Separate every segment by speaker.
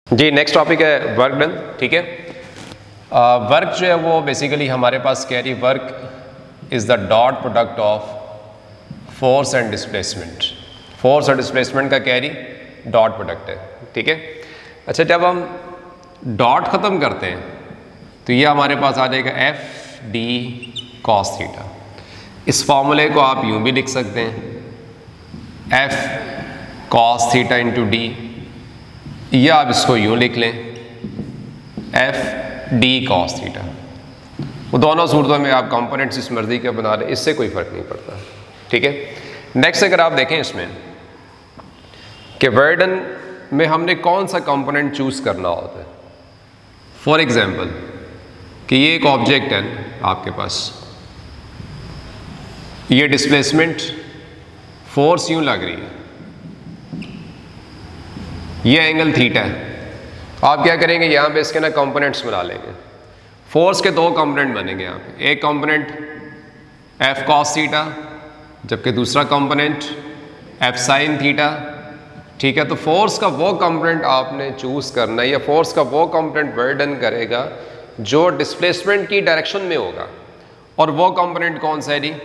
Speaker 1: जी next topic है work done. ठीक है, वर्क जो है वो बेसिकली हमारे पास कह रही work is the dot product of force and displacement. Force और डिस्प्लेसमेंट का कह रही डॉट प्रोडक्ट है। ठीक है, अच्छा जब हम डॉट ख़त्म करते हैं तो ये हमारे पास आ जाएगा एफ डी कॉस थीटा। इस फॉर्मूले को आप यूँ भी लिख सकते हैं F cos theta into D, या आप इसको यूँ लिख लें एफ डी कॉस थीटा। वो दोनों सूरतों में आप कंपोनेंट्स इस मर्जी के बना लें, इससे कोई फ़र्क नहीं पड़ता। ठीक है, नेक्स्ट अगर आप देखें इसमें कि वर्क डन में हमने कौन सा कंपोनेंट चूज़ करना होता है। फॉर एग्जांपल कि ये एक ऑब्जेक्ट है आपके पास, ये डिस्प्लेसमेंट फोर्स यूँ लग रही है, ये एंगल थीटा है। आप क्या करेंगे, यहाँ पे इसके ना कंपोनेंट्स बना लेंगे। फोर्स के दो कंपोनेंट बनेंगे यहाँ पे, एक कंपोनेंट एफ कॉस थीटा जबकि दूसरा कंपोनेंट एफ साइन थीटा। ठीक है, तो फोर्स का वो कंपोनेंट आपने चूज़ करना है, या फोर्स का वो कंपोनेंट वर्क डन करेगा जो डिस्प्लेसमेंट की डायरेक्शन में होगा। और वो कंपोनेंट कौन सा है जी,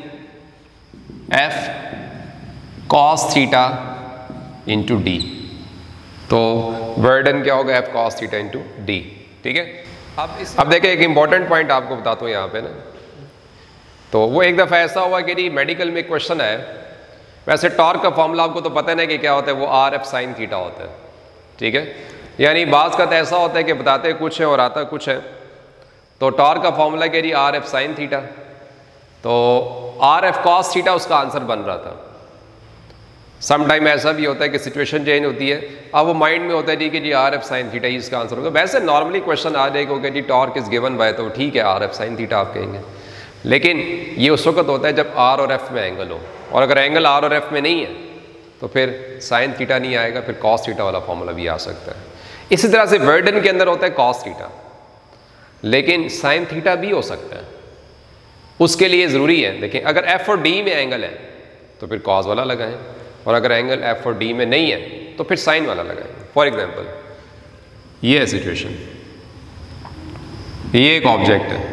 Speaker 1: F cos theta into D. तो वर्क डन क्या होगा, F cos theta into D. ठीक है, अब देखिए एक इंपॉर्टेंट पॉइंट आपको बताता हूँ यहाँ पे ना। तो वो एक दफ़ा ऐसा हुआ कि जी मेडिकल में क्वेश्चन है, वैसे टॉर्क का फॉर्मूला आपको तो पता नहीं कि क्या होता है, वो आर एफ साइन थीटा होता है। ठीक है, यानी बाज़ का तो ऐसा होता है कि बताते कुछ है और आता कुछ है। तो टॉर्क का फॉर्मूला कह रही आर एफ साइन थीटा, तो आर एफ कॉस थीटा उसका आंसर बन रहा था। सम टाइम ऐसा भी होता है कि सिचुएशन चेंज होती है, अब वो माइंड में होता है जी कि जी आर एफ साइन थीटा ही इसका आंसर होगा। वैसे नॉर्मली क्वेश्चन आ जाएगा कि जी टॉर्क इज गिवन बाय, तो ठीक है आर एफ साइन थीटा आप कहेंगे। लेकिन ये उस वक्त होता है जब आर और एफ में एंगल हो, और अगर एंगल आर और एफ में नहीं है तो फिर साइन थीटा नहीं आएगा, फिर कॉस थीटा वाला फॉर्मूला भी आ सकता है। इसी तरह से वर्क डन के अंदर होता है कॉस थीटा, लेकिन साइन थीटा भी हो सकता है। उसके लिए ज़रूरी है, देखिए अगर एफ और डी में एंगल है तो फिर कॉस वाला लगाएं, और अगर एंगल एफ और डी में नहीं है तो फिर साइन वाला लगाएंगे। फॉर एग्जांपल ये है सिचुएशन, ये एक ऑब्जेक्ट है,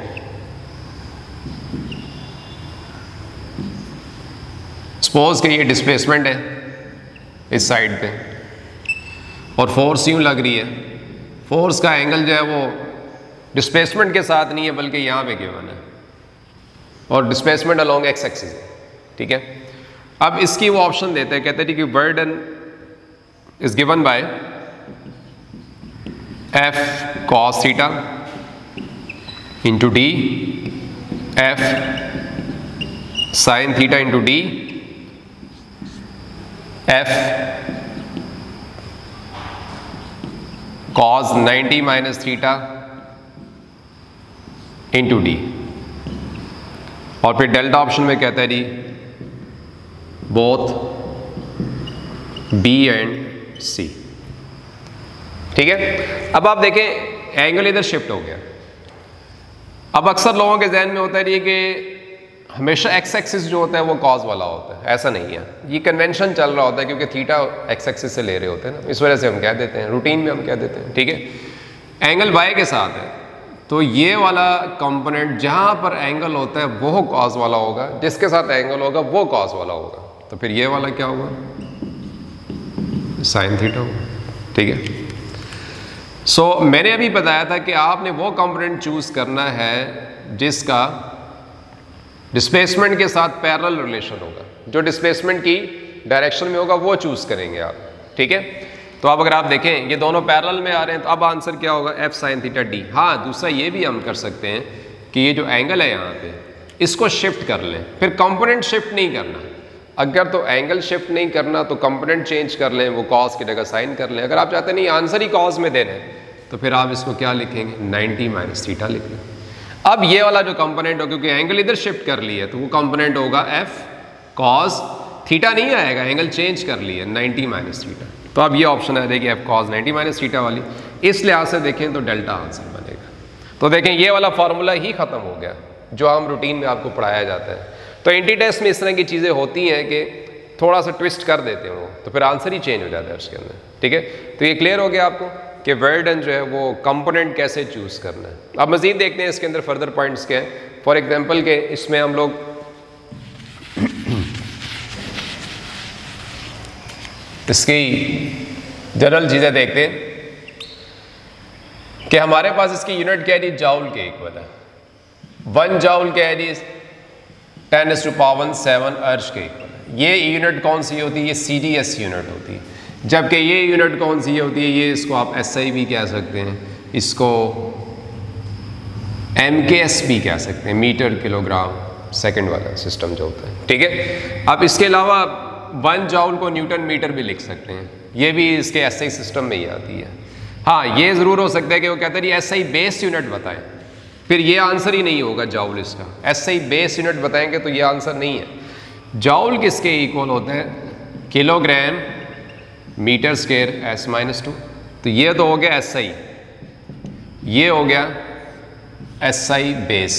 Speaker 1: सपोज कि ये डिस्प्लेसमेंट है इस साइड पे, और फोर्स यूं लग रही है। फोर्स का एंगल जो है वो डिस्प्लेसमेंट के साथ नहीं है बल्कि यहाँ पे गिवन है, और डिस्प्लेसमेंट अलोंग एक्स एक्सिस है। ठीक है, अब इसकी वो ऑप्शन देते हैं, कहते हैं कि work done is given by F cos theta into D, F sine theta into D, F cos 90 minus theta into D. और फिर डेल्टा ऑप्शन में कहता है जी बोथ बी एंड सी। ठीक है, अब आप देखें एंगल इधर शिफ्ट हो गया। अब अक्सर लोगों के जहन में होता है ये कि हमेशा एक्स एक्सिस जो होता है वो कॉस वाला होता है। ऐसा नहीं है, ये कन्वेंशन चल रहा होता है क्योंकि थीटा एक्स एक्सिस से ले रहे होते हैं ना, इस वजह से हम कह देते हैं, रूटीन में हम कह देते हैं। ठीक है, एंगल वाई के साथ है तो ये वाला कंपोनेंट जहाँ पर एंगल होता है वो कॉस वाला होगा, जिसके साथ एंगल होगा वो कॉस वाला होगा। तो फिर ये वाला क्या होगा, साइन थीटा होगा। ठीक है, सो मैंने अभी बताया था कि आपने वो कंपोनेंट चूज करना है जिसका डिस्प्लेसमेंट के साथ पैरेलल रिलेशन होगा, जो डिस्प्लेसमेंट की डायरेक्शन में होगा वो चूज करेंगे आप। ठीक है, तो अब अगर आप देखें ये दोनों पैरेलल में आ रहे हैं तो अब आंसर क्या होगा, एफ साइन थीटा डी। हाँ, दूसरा ये भी हम कर सकते हैं कि ये जो एंगल है यहाँ पे इसको शिफ्ट कर लें, फिर कंपोनेंट शिफ्ट नहीं करना। अगर तो एंगल शिफ्ट नहीं करना तो कंपोनेंट चेंज कर लें, वो कॉस की जगह साइन कर लें। अगर आप चाहते नहीं आंसर ही कॉस में देना है तो फिर आप इसको क्या लिखेंगे, 90 माइनस थीटा लिख लें। अब ये वाला जो कंपोनेंट हो, क्योंकि एंगल इधर शिफ्ट कर लिया तो वो कंपोनेंट होगा एफ कॉस थीटा नहीं आएगा, एंगल चेंज कर लिया 90 माइनस थीटा। तो अब ये ऑप्शन आ जाएगी एफ कॉस 90 माइनस थीटा वाली। इस लिहाज से देखें तो डेल्टा आंसर बनेगा। तो देखें ये वाला फॉर्मूला ही खत्म हो गया जो हम रूटीन में आपको पढ़ाया जाता है। तो एंटी टेस्ट में इस तरह की चीज़ें होती हैं कि थोड़ा सा ट्विस्ट कर देते हैं वो, तो फिर आंसर ही चेंज हो जाता है उसके अंदर। ठीक है, तो ये क्लियर हो गया आपको कि वर्क डन जो है वो कंपोनेंट कैसे चूज करना है। अब मजीद देखते हैं इसके अंदर फर्दर पॉइंट्स क्या हैं। फॉर एग्जांपल के इसमें हम लोग इसकी जनरल चीजें देखते हैं कि हमारे पास इसकी यूनिट क्या है जी, जाउल के इक्वल है। 1 जाउल क्या है जी, 10⁻⁷ अर्श के इक्वल है। ये यूनिट कौन सी होती है, ये CDS यूनिट होती है। जबकि ये यूनिट कौन सी होती है, ये इसको आप SI भी कह सकते हैं, इसको MKS भी कह सकते हैं, मीटर किलोग्राम सेकंड वाला सिस्टम जो होता है, ठीक है। अब इसके अलावा 1 जाउल को न्यूटन मीटर भी लिख सकते हैं, ये भी इसके SI सिस्टम में ही आती है। हाँ, ये ज़रूर हो सकता है कि वो कहते हैं SI बेस यूनिट बताएं, फिर ये आंसर ही नहीं होगा जाउल इसका। SI बेस यूनिट बताएंगे तो ये आंसर नहीं है। जाउल किसके इक्वल होता है, किलोग्राम मीटर स्क्वायर S-2। तो ये तो हो गया SI, ये हो गया SI बेस,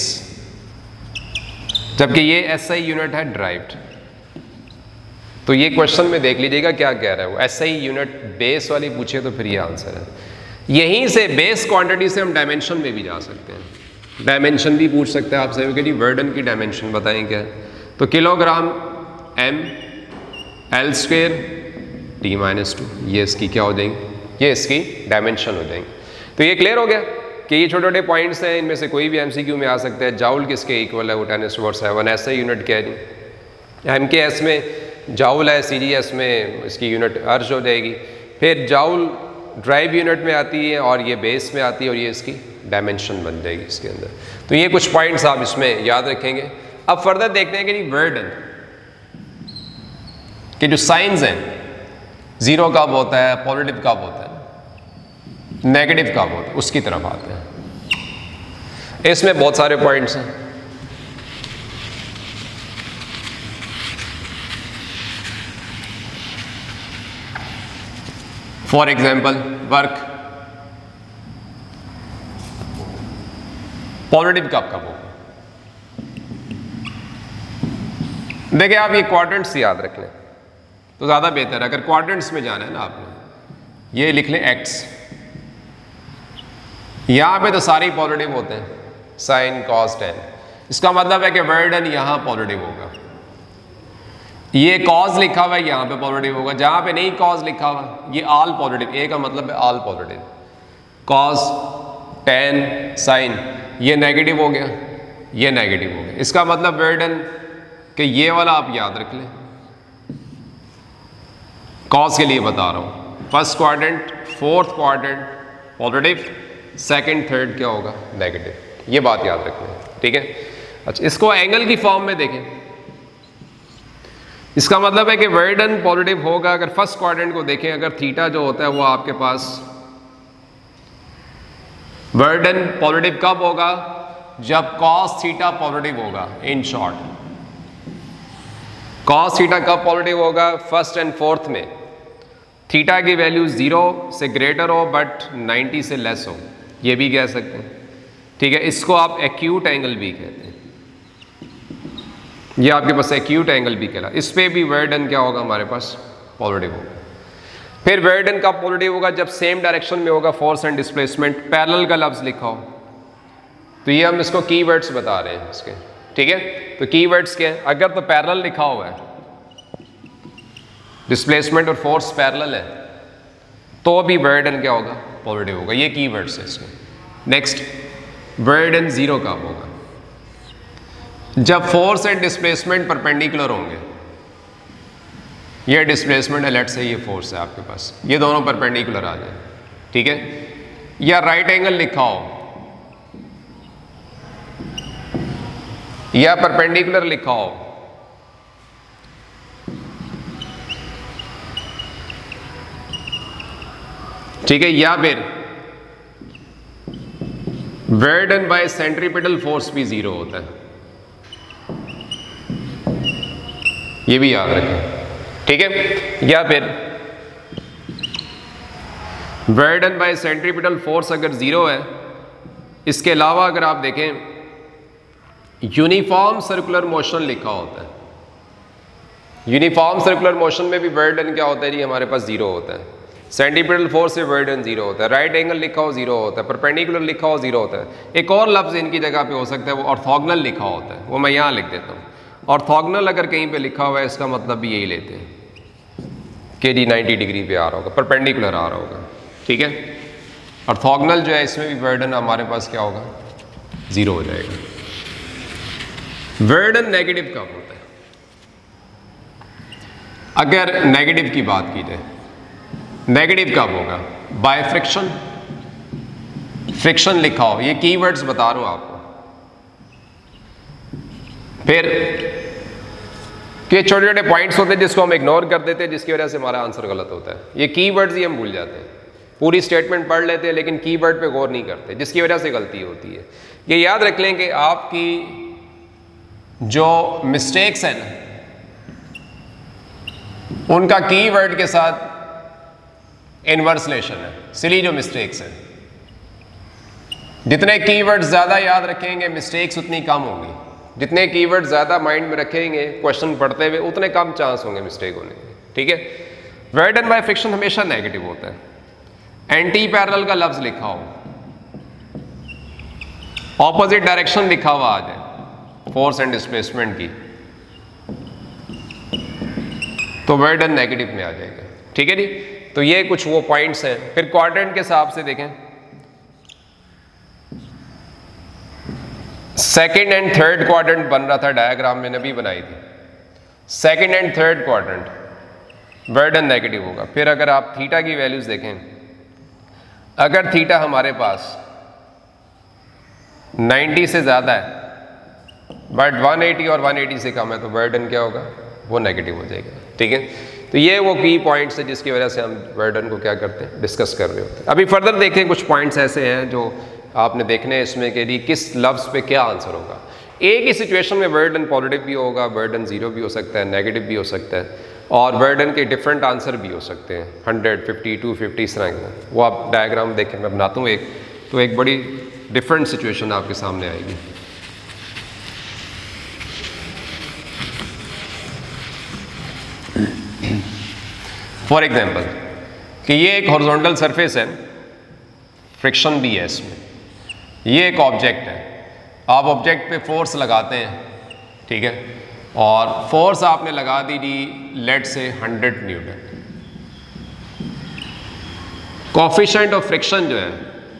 Speaker 1: जबकि ये SI यूनिट है ड्राइव्ड। तो ये क्वेश्चन में देख लीजिएगा क्या कह रहा है वो, SI यूनिट बेस वाली पूछे तो फिर ये आंसर है। यहीं से बेस क्वांटिटी से हम डायमेंशन में भी जा सकते हैं, डायमेंशन भी पूछ सकते हैं आपसे कि वर्क डन की डायमेंशन बताएं क्या है। तो किलोग्राम M L² T-2, ये इसकी क्या हो जाएंगी, ये इसकी डायमेंशन हो जाएंगी। तो ये क्लियर हो गया कि ये छोटे छोटे पॉइंट्स हैं, इनमें से कोई भी MCQ में आ सकता है। जाउल किसके इक्वल है, वो 10⁻⁷। SI यूनिट क्या है, MKS में जाउल है, CDS में इसकी यूनिट अर्श हो जाएगी। फिर जाउल ड्राइव यूनिट में आती है और ये बेस में आती है और ये इसकी डायमेंशन बन जाएगी इसके अंदर। तो ये कुछ पॉइंट्स आप इसमें याद रखेंगे। अब फर्दर देखते हैं कि वर्क डन के जो साइंस हैं, जीरो कब होता है, पॉजिटिव कब होता है, नेगेटिव कब होता है, उसकी तरफ आते हैं। इसमें बहुत सारे पॉइंट्स हैं। फॉर एग्जाम्पल वर्क पॉजिटिव कब कब होगा, देखिए आप ये क्वाड्रेंट्स याद रख लें तो ज़्यादा बेहतर है। अगर क्वाड्रेंट्स में जाना है ना आपने, ये लिख लें X, यहाँ पे तो सारे पॉजिटिव होते हैं, साइन कॉस टेन। इसका मतलब है कि वर्क डन यहाँ पॉजिटिव होगा। ये कॉज लिखा हुआ है यहाँ पे पॉजिटिव होगा, जहाँ पे नहीं कॉज लिखा हुआ ये ऑल पॉजिटिव। ए का मतलब है all positive, cos tan sine ये नेगेटिव हो गया, ये नेगेटिव हो गया। इसका मतलब वर्क डन कि ये वाला आप याद रख लें। कॉस के लिए बता रहा हूँ, first quadrant fourth quadrant positive, second third क्या होगा नेगेटिव, ये बात याद रखना है, ठीक है। अच्छा, इसको एंगल की फॉर्म में देखें, इसका मतलब है कि वर्क डन पॉजिटिव होगा। अगर फर्स्ट क्वाड्रेंट को देखें, अगर थीटा जो होता है वो आपके पास, वर्क डन पॉजिटिव कब होगा, जब कॉस थीटा पॉजिटिव होगा। इन शॉर्ट कॉस थीटा कब पॉजिटिव होगा, फर्स्ट एंड फोर्थ में थीटा की वैल्यू 0 से ग्रेटर हो बट 90 से लेस हो, ये भी कह सकते हैं, ठीक है। इसको आप एक्यूट एंगल भी कहते हैं, ये आपके पास एक्यूट एंगल भी कहला। इस पे भी वर्क डन क्या होगा हमारे पास पॉजिटिव होगा। फिर वर्क डन कब पॉजिटिव होगा, जब सेम डायरेक्शन में होगा, फोर्स एंड डिस्प्लेसमेंट, पैरेलल का लफ्ज लिखा हो। तो ये हम इसको कीवर्ड्स बता रहे हैं इसके, ठीक है। तो कीवर्ड्स क्या है, अगर तो पैरेलल लिखा हुआ है, डिस्प्लेसमेंट और फोर्स पैरेलल है, तो भी वर्क डन क्या होगा पॉजिटिव होगा। ये कीवर्ड्स है इसके। नेक्स्ट, वर्क डन 0 कब होगा, जब फोर्स एंड डिस्प्लेसमेंट परपेंडिकुलर होंगे। ये डिस्प्लेसमेंट है, लेट से ये फोर्स है आपके पास, ये दोनों परपेंडिकुलर आ जाए, ठीक है। या राइट एंगल लिखा हो या परपेंडिकुलर लिखा हो, ठीक है। या फिर work done by centripetal force भी 0 होता है, ये भी याद रखें, ठीक है। या फिर work done by centripetal force अगर 0 है, इसके अलावा अगर आप देखें यूनिफॉर्म सर्कुलर मोशन लिखा होता है। यूनिफॉर्म सर्कुलर मोशन में भी वर्क डन क्या होता है जी हमारे पास 0 होता है। सेंटीपिटल फोर्स से वर्डन 0 होता है, राइट एंगल लिखा हो 0 होता है, परपेंडिकुलर लिखा हो 0 होता है। एक और लफ्ज़ इनकी जगह पे हो सकता है, वो ऑर्थोगोनल लिखा होता है, वो मैं यहाँ लिख देता हूँ। ऑर्थोगोनल अगर कहीं पे लिखा हुआ है इसका मतलब भी यही लेते हैं कि जी 90 डिग्री पे आ रहा होगा, परपेंडिकुलर आ रहा होगा, ठीक है। ऑर्थोगोनल जो है इसमें भी वर्डन हमारे पास क्या होगा, 0 हो जाएगा। वर्डन नेगेटिव कब होता है? अगर नेगेटिव की बात की जाए, नेगेटिव कब होगा? बाय फ्रिक्शन, फ्रिक्शन लिखा हो, ये कीवर्ड्स बता रहा हूं आपको। फिर ये छोटे छोटे पॉइंट्स होते हैं जिसको हम इग्नोर कर देते हैं, जिसकी वजह से हमारा आंसर गलत होता है। ये कीवर्ड्स ही हम भूल जाते हैं, पूरी स्टेटमेंट पढ़ लेते हैं लेकिन कीवर्ड पे गौर नहीं करते, जिसकी वजह से गलती होती है। ये याद रख लें कि आपकी जो मिस्टेक्स हैं ना, उनका कीवर्ड के साथ इनवर्स रिलेशन है। सिली जो मिस्टेक्स हैं, जितने कीवर्ड ज़्यादा याद रखेंगे मिस्टेक्स उतनी कम होंगी। जितने कीवर्ड ज़्यादा माइंड में रखेंगे क्वेश्चन पढ़ते हुए, उतने कम चांस होंगे मिस्टेक होने के, ठीक है। वर्डन बाय फ्रिक्शन हमेशा नेगेटिव होता है। एंटी पैरेलल का लफ्ज़ लिखा हो, ऑपोजिट डायरेक्शन लिखा हुआ आ जाए फोर्स एंड डिस्प्लेसमेंट की, तो वर्डन नेगेटिव में आ जाएगा, ठीक है जी। तो ये कुछ वो पॉइंट्स हैं। फिर क्वाड्रेंट के हिसाब से देखें, सेकंड एंड थर्ड क्वाड्रेंट बन रहा था, डायग्राम मैंने भी बनाई थी। Second and third quadrant work done negative होगा। फिर अगर आप थीटा की वैल्यूज देखें, अगर थीटा हमारे पास 90 से ज़्यादा है बट 180 और 180 से कम है, तो वर्डन क्या होगा, वो नेगेटिव हो जाएगा, ठीक है। तो ये वो की पॉइंट्स है जिसकी वजह से हम वर्डन को क्या करते हैं, डिस्कस कर रहे होते हैं। अभी फर्दर देखें, कुछ पॉइंट्स ऐसे हैं जो आपने देखने हैं इसमें कि किस लफ्ज़ पे क्या आंसर होगा। एक ही सिचुएशन में वर्डन पॉजिटिव भी होगा, वर्डन 0 भी हो सकता है, नेगेटिव भी हो सकता है, और वर्डन के डिफरेंट आंसर भी हो सकते हैं, 100, 50, 250 इस तरह के। वो आप डायग्राम देखें, मैं बनाता हूँ एक, तो एक बड़ी डिफरेंट सिचुएशन आपके सामने आएगी। फॉर एग्जाम्पल कि ये एक हॉरिजॉन्टल सरफेस है, फ्रिक्शन भी है इसमें, ये एक ऑब्जेक्ट है, आप ऑब्जेक्ट पे फोर्स लगाते हैं, ठीक है, और फोर्स आपने लगा दी जी लेट से 100 न्यूटन। कोफिशिएंट ऑफ फ्रिक्शन जो है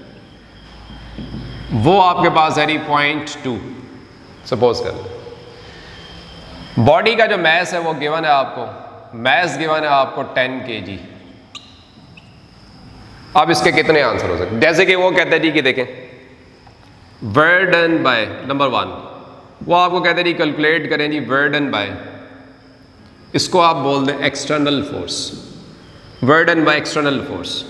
Speaker 1: वो आपके पास है 0.2 सपोज कर लें। बॉडी का जो मैस है वो गिवन है आपको, मैस गिवन है आपको 10 kg। अब इसके कितने आंसर हो सकते हैं? जैसे कि वो कहते हैं जी कि देखें वर्डन बाय नंबर 1, वो आपको कहते हैं जी कैलकुलेट करें जी वर्डन बाय, इसको आप बोल दें external force, work done by external force.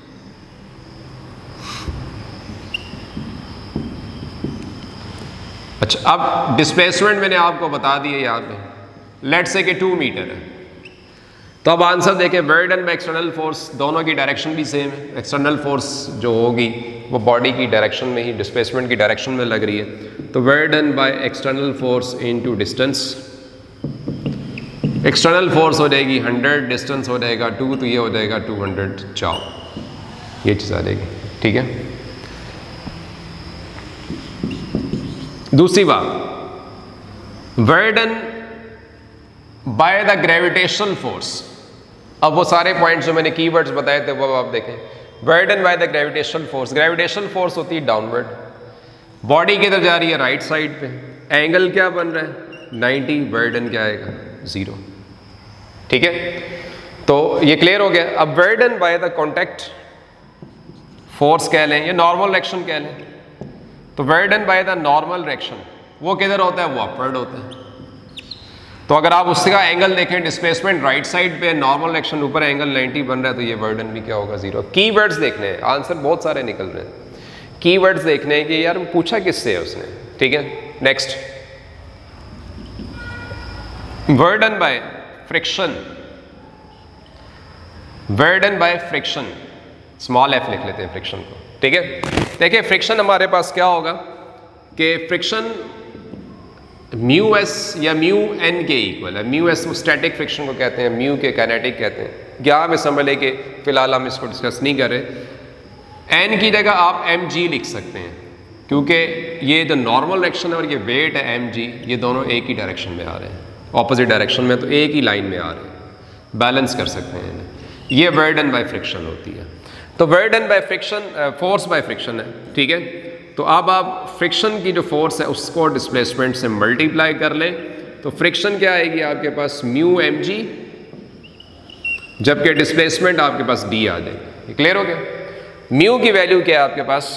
Speaker 1: अच्छा, अब डिस्प्लेसमेंट मैंने आपको बता दी है यहाँ पे, लेट से कि 2 मीटर है, तो अब आंसर देखें वर्डन बाय एक्सटर्नल फोर्स, दोनों की डायरेक्शन भी सेम है। एक्सटर्नल फोर्स जो होगी वो बॉडी की डायरेक्शन में ही, डिस्प्लेसमेंट की डायरेक्शन में लग रही है, तो work done by external force into distance. External force हो जाएगी 100, डिस्टेंस हो जाएगा 2, तो ये हो जाएगा 200 चाउ, ये चीज़ आ जाएगी, ठीक है। दूसरी बात, work done by the gravitational force. अब वो सारे पॉइंट्स जो मैंने कीवर्ड्स बताए थे वो आप देखें, work done by the gravitational force. Gravitational force होती है डाउनवर्ड, बॉडी किधर जा रही है, राइट साइड पे, एंगल क्या बन रहा है 90, वर्डन क्या आएगा 0, ठीक है। तो ये क्लियर हो गया। अब work done by the contact force कह लें या नॉर्मल डायरेक्शन कह लें, तो work done by the normal direction वो किधर होता है, वो अपवर्ड होता है। तो अगर आप उसका एंगल देखें, डिस्प्लेसमेंट राइट साइड पे, नॉर्मल डायरेक्शन ऊपर, एंगल 90 बन रहा है, तो ये वर्डन भी क्या होगा 0। कीवर्ड्स देखने हैं, आंसर बहुत सारे निकल रहे हैं, कीवर्ड्स देखने हैं कि यार पूछा किससे है उसने, ठीक है। Next, work done by friction, work done by friction, small F लिख लेते हैं फ्रिक्शन को, ठीक है। देखिए फ्रिक्शन हमारे पास क्या होगा कि फ्रिक्शन म्यू एस या म्यू एन के इक्वल है। म्यू एस स्टैटिक फ्रिक्शन को कहते हैं, म्यू के काइनेटिक कहते हैं। क्या में समझ ले कि फिलहाल हम इसको डिस्कस नहीं कर रहे। एन की जगह आप एम जी लिख सकते हैं, क्योंकि ये जो नॉर्मल डायरेक्शन है और ये वेट है एम जी, ये दोनों एक ही डायरेक्शन में आ रहे हैं, ऑपोजिट डायरेक्शन में, तो एक ही लाइन में आ रहे हैं, बैलेंस कर सकते हैं इन्हें। ये वर्डन बाय फ्रिक्शन होती है। तो work done by friction force by friction है, ठीक है। तो अब आप फ्रिक्शन की जो फोर्स है उसको डिस्प्लेसमेंट से मल्टीप्लाई कर लें, तो फ्रिक्शन क्या आएगी आपके पास म्यू एम जी, जबकि डिस्प्लेसमेंट आपके पास डी आ जाएगी। क्लियर हो गया। म्यू की वैल्यू क्या है आपके पास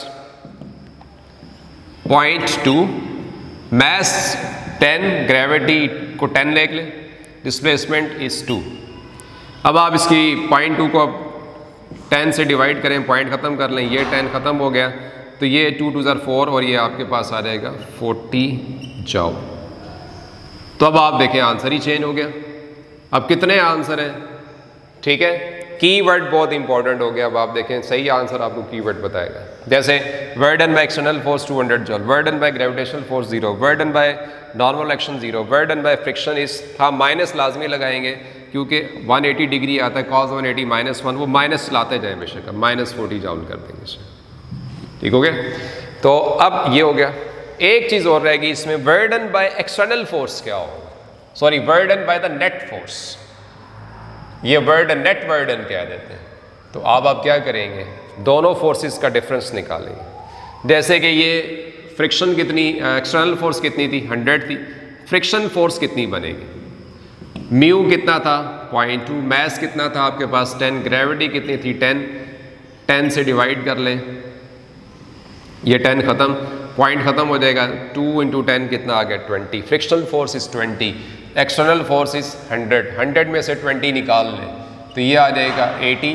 Speaker 1: 0.2, मैस 10, ग्रेविटी को 10 ले लें, डिस्प्लेसमेंट इज 2। अब आप इसकी 0.2 को 10 से डिवाइड करें, पॉइंट ख़त्म कर लें, ये 10 ख़त्म हो गया, तो ये 2 2 4 और ये आपके पास आ जाएगा 40 जॉल। तो अब आप देखें आंसर ही चेंज हो गया। अब कितने आंसर हैं, ठीक है। कीवर्ड बहुत इंपॉर्टेंट हो गया। अब आप देखें सही आंसर आपको कीवर्ड बताएगा। जैसे work done by external force 200 joule, work done by gravitational force 0, work done by normal action 0, work done by friction is, हाँ माइनस लाजमी लगाएंगे क्योंकि 180 डिग्री आता है, cos 180 -1, वो माइनस लाते जाए बेशक, -40 जॉल कर देंगे इसे। ठीक हो गया। तो अब ये हो गया। एक चीज़ और रहेगी इसमें, वर्डन बाय एक्सटर्नल फोर्स क्या होगा, sorry work done by the net force, ये वर्डन नेट वर्डन कह देते हैं। तो अब आप क्या करेंगे, दोनों फोर्सेस का डिफरेंस निकालेंगे। जैसे कि ये फ्रिक्शन कितनी, एक्सटर्नल फोर्स कितनी थी 100 थी, फ्रिक्शन फोर्स कितनी बनेगी, म्यू कितना था 0.2, मैस कितना था आपके पास 10, ग्रेविटी कितनी थी 10 से डिवाइड कर लें, ये 10 ख़त्म, पॉइंट ख़त्म हो जाएगा, 2 × 10 कितना आ गया 20, frictional force is 20, external force is 100 में से 20 निकाल लें तो ये आ जाएगा 80,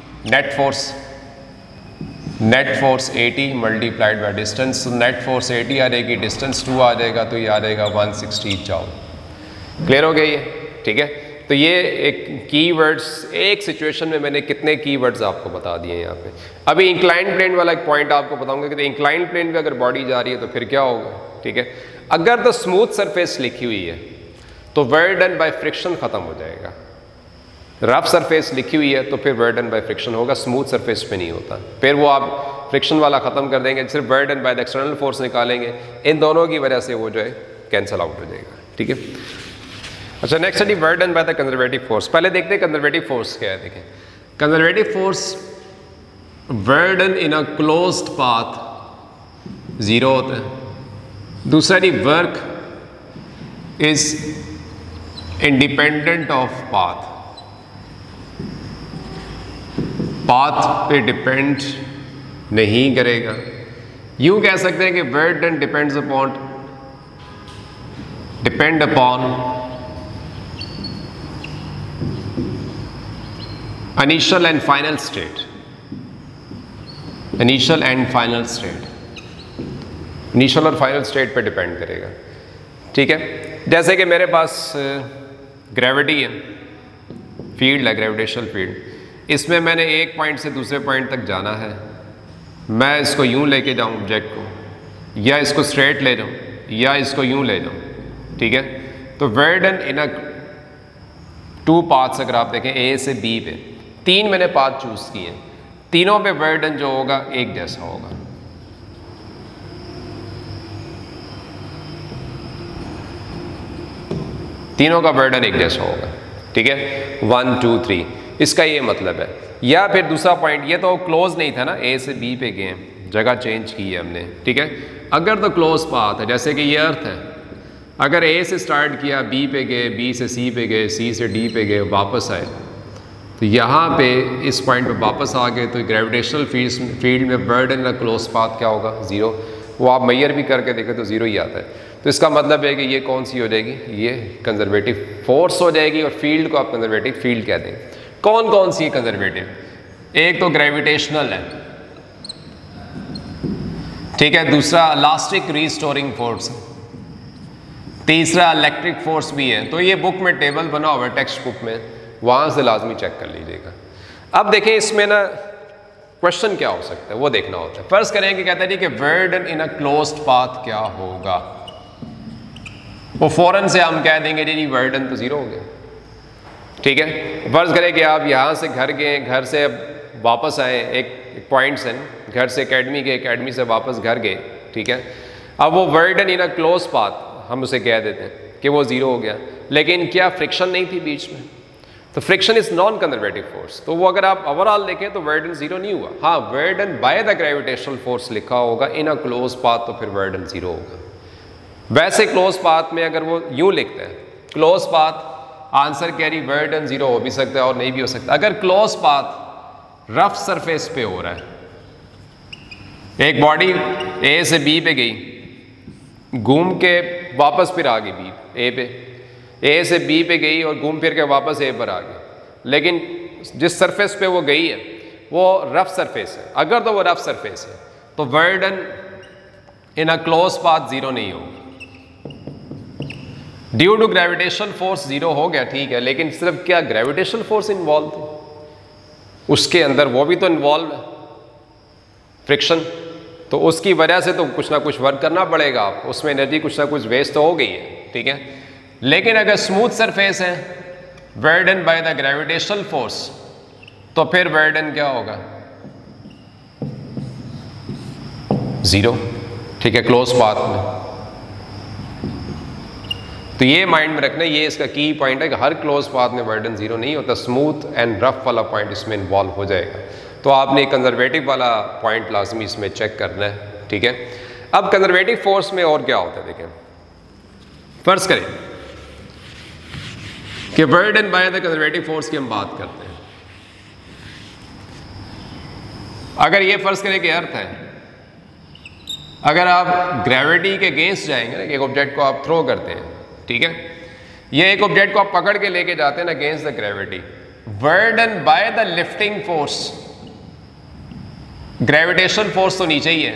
Speaker 1: net force 80 multiplied by distance, net force 80 आ जाएगी, डिस्टेंस 2 आ जाएगा, तो ये आ जाएगा 160 जॉल। क्लियर हो गया ये, ठीक है। तो ये एक कीवर्ड्स, एक सिचुएशन में मैंने कितने कीवर्ड्स आपको बता दिए यहाँ पे। अभी इंक्लाइंड प्लेन वाला एक पॉइंट आपको बताऊंगा कि इंक्लाइंड प्लेन पे अगर बॉडी जा रही है तो फिर क्या होगा, ठीक है। अगर तो स्मूथ सरफेस लिखी हुई है तो वर्डन बाय फ्रिक्शन खत्म हो जाएगा, रफ सरफेस लिखी हुई है तो फिर वर्डन बाय फ्रिक्शन होगा, स्मूथ सरफेस पे नहीं होता, फिर वो आप फ्रिक्शन वाला खत्म कर देंगे, सिर्फ work done by the external force निकालेंगे, इन दोनों की वजह से वो जो है कैंसिल आउट हो जाएगा, ठीक है। अच्छा next study work done by the conservative force. पहले देखते हैं कंजर्वेटिव फोर्स क्या है। देखें conservative force, work done in a closed path 0 होता है। दूसरा the work is independent of path, path पे डिपेंड नहीं करेगा। यूं कह सकते हैं कि work done depend upon initial and final state, initial and final state, initial और फाइनल स्टेट पे डिपेंड करेगा, ठीक है। जैसे कि मेरे पास ग्रेविटी है, फील्ड है, ग्रेविटेशनल फील्ड, इसमें मैंने एक पॉइंट से दूसरे पॉइंट तक जाना है, मैं इसको यूं लेके जाऊं ऑब्जेक्ट को, या इसको स्ट्रेट ले जाऊं, या इसको यूं ले जाऊं, ठीक है। तो वर्डन इन अ 2 पाथ्स अगर आप देखें ए से बी पे, 3 मैंने पाथ चूज किए हैं, तीनों पे वर्डन जो होगा एक जैसा होगा। तीनों का वर्डन एक जैसा होगा, ठीक है, 1 2 3, इसका ये मतलब है। या फिर दूसरा पॉइंट, ये तो क्लोज नहीं था ना, ए से बी पे गए, जगह चेंज की है हमने, ठीक है। अगर तो क्लोज पाथ है, जैसे कि ये अर्थ है, अगर ए से स्टार्ट किया, बी पे गए, बी से सी पे गए, सी से डी पे गए, वापस आए, तो यहाँ पे इस पॉइंट पे वापस आ गए, तो ग्रेविटेशनल फील्ड में वर्डन का क्लोज पाथ क्या होगा 0। वो आप मैयर भी करके देखें तो 0 ही आता है। तो इसका मतलब है कि ये कौन सी हो जाएगी, ये कंजर्वेटिव फोर्स हो जाएगी, और फील्ड को आप कंजर्वेटिव फील्ड कहते हैं। कौन कौन सी कंजर्वेटिव, एक तो ग्रेविटेशनल है, ठीक है, दूसरा इलास्टिक रीस्टोरिंग फोर्स, तीसरा इलेक्ट्रिक फोर्स भी है। तो ये बुक में टेबल बना हुआ है, टेक्स्ट बुक में, वहां से लाजमी चेक कर लीजिएगा। अब देखें इसमें ना क्वेश्चन क्या हो सकता है वो देखना होता है। फर्स्ट करें कि कहते हैं कि वर्डन इन अ क्लोज्ड पाथ क्या होगा, वो फौरन से हम कह देंगे जी बर्डन तो ज़ीरो हो गया। ठीक है, फर्ज करें कि आप यहाँ से घर गए, घर से अब वापस आए, एक पॉइंट से घर से एकेडमी गए, एकेडमी से वापस घर गए। ठीक है, अब वो work done in a close path हम उसे कह देते हैं कि वो ज़ीरो हो गया, लेकिन क्या फ्रिक्शन नहीं थी बीच में? तो friction is non conservative force, तो वो अगर आप ओवरऑल देखें तो बर्डन ज़ीरो नहीं हुआ। हाँ, work done by the gravitational force लिखा होगा इन अ क्लोज पाथ, तो फिर बर्डन ज़ीरो होगा। वैसे क्लोज पाथ में अगर वो यूँ लिखते हैं close path, answer carry work done zero हो भी सकता है और नहीं भी हो सकता। अगर क्लोज पाथ रफ सरफेस पे हो रहा है, एक बॉडी ए से बी पे गई, घूम के वापस फिर आ गई बी ए पे, ए से बी पे गई और घूम फिर के वापस ए पर आ गई, लेकिन जिस सरफेस पे वो गई है वो रफ सरफेस है। अगर तो वो रफ सरफेस है तो work done in a close path zero नहीं होगा। Due to gravitational force zero हो गया, ठीक है, लेकिन सिर्फ क्या ग्रेविटेशनल फोर्स इन्वॉल्व थे उसके अंदर? वो भी तो इन्वॉल्व है फ्रिक्शन, तो उसकी वजह से तो कुछ ना कुछ वर्क करना पड़ेगा आपको, उसमें एनर्जी कुछ ना कुछ वेस्ट तो हो गई है। ठीक है, लेकिन अगर स्मूथ सरफेस है work done by the gravitational force, तो फिर बर्डन क्या होगा? ज़ीरो। ठीक है, क्लोज पाथ में। तो ये माइंड में रखना, ये इसका की पॉइंट है कि हर क्लोज पाथ में बर्डन ज़ीरो नहीं होता, स्मूथ एंड रफ वाला पॉइंट इसमें इन्वॉल्व हो जाएगा। तो आपने कंजर्वेटिव वाला पॉइंट लाजमी इसमें चेक करना है। ठीक है, अब कंजर्वेटिव फोर्स में और क्या होता है देखें। फर्ज करें कि work done by the conservative force की हम बात करते हैं। अगर ये फर्ज करें कि अर्थ है, अगर आप ग्रेविटी के अगेंस्ट जाएंगे ना, एक ऑब्जेक्ट को आप थ्रो करते हैं, ठीक है, ये एक ऑब्जेक्ट को आप पकड़ के लेके जाते हैं ना against the gravity, work done by the lifting force, gravitation force तो नीचे ही है,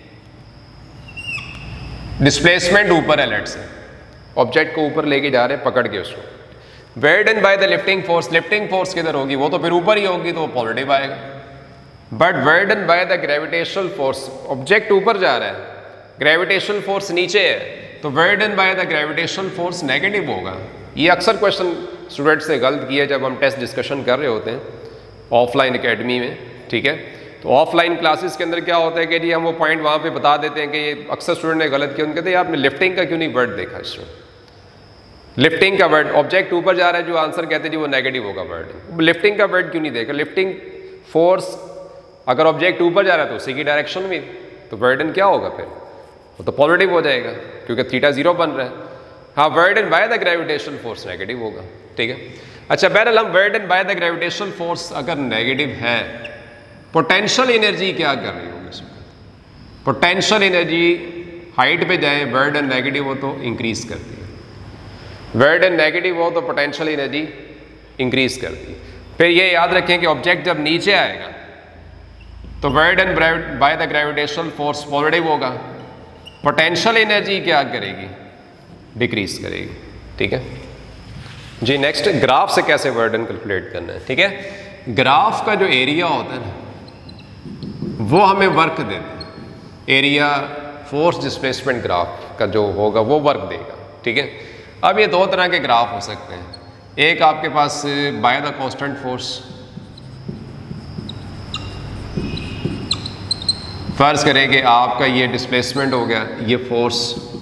Speaker 1: डिस्प्लेसमेंट ऊपर है, लेट से ऑब्जेक्ट को ऊपर लेके जा रहे हैं पकड़ के उसको, work done by the lifting force, lifting force किधर होगी? वो तो फिर ऊपर ही होगी, तो वो पॉजिटिव आएगा। But work done by the gravitational force, object ऊपर जा रहा है, ग्रेविटेशनल फोर्स नीचे है, तो work done by the gravitational force negative होगा। ये अक्सर क्वेश्चन स्टूडेंट से गलत किया जब हम टेस्ट डिस्कशन कर रहे होते हैं ऑफलाइन एकेडमी में। ठीक है, तो ऑफलाइन क्लासेस के अंदर क्या होता है कि जी हम वो पॉइंट वहाँ पे बता देते हैं कि ये अक्सर स्टूडेंट ने गलत किया, उनके कहते हैं आपने लिफ्टिंग का क्यों नहीं वर्ड देखा इसमें? लिफ्टिंग का वर्ड, ऑब्जेक्ट ऊपर जा रहा है, जो आंसर कहते हैं जी वो नेगेटिव होगा वर्ड, लिफ्टिंग का वर्ड क्यों नहीं देखा? लिफ्टिंग फोर्स अगर ऑब्जेक्ट ऊपर जा रहा है तो उसी की डायरेक्शन में, तो बर्डन क्या होगा फिर? वो तो पॉजिटिव हो जाएगा क्योंकि थीटा जीरो बन रहा है। हाँ, work done by the gravitational force negative होगा। ठीक है, अच्छा बहरहाल हम work done by the gravitational force अगर नेगेटिव है, पोटेंशियल एनर्जी क्या कर रही होगी इसमें? पोटेंशियल एनर्जी हाइट पे जाए, बर्डन नेगेटिव हो तो इंक्रीज करती है, बर्डन नेगेटिव हो तो पोटेंशियल एनर्जी इंक्रीज करती है। फिर ये याद रखें कि ऑब्जेक्ट जब नीचे आएगा तो work done by the gravitational force positive होगा, पोटेंशियल एनर्जी क्या करेगी? डिक्रीज करेगी। ठीक है जी, नेक्स्ट ग्राफ से कैसे बर्डन कैलकुलेट करना है। ठीक है, ग्राफ का जो एरिया होता है ना वो हमें वर्क देता है, एरिया फोर्स डिस्प्लेसमेंट ग्राफ का जो होगा वो वर्क देगा। ठीक है, अब ये दो तरह के ग्राफ हो सकते हैं, एक आपके पास बाय द कांस्टेंट फोर्स, फर्ज करें कि आपका ये डिस्प्लेसमेंट हो गया, ये फोर्स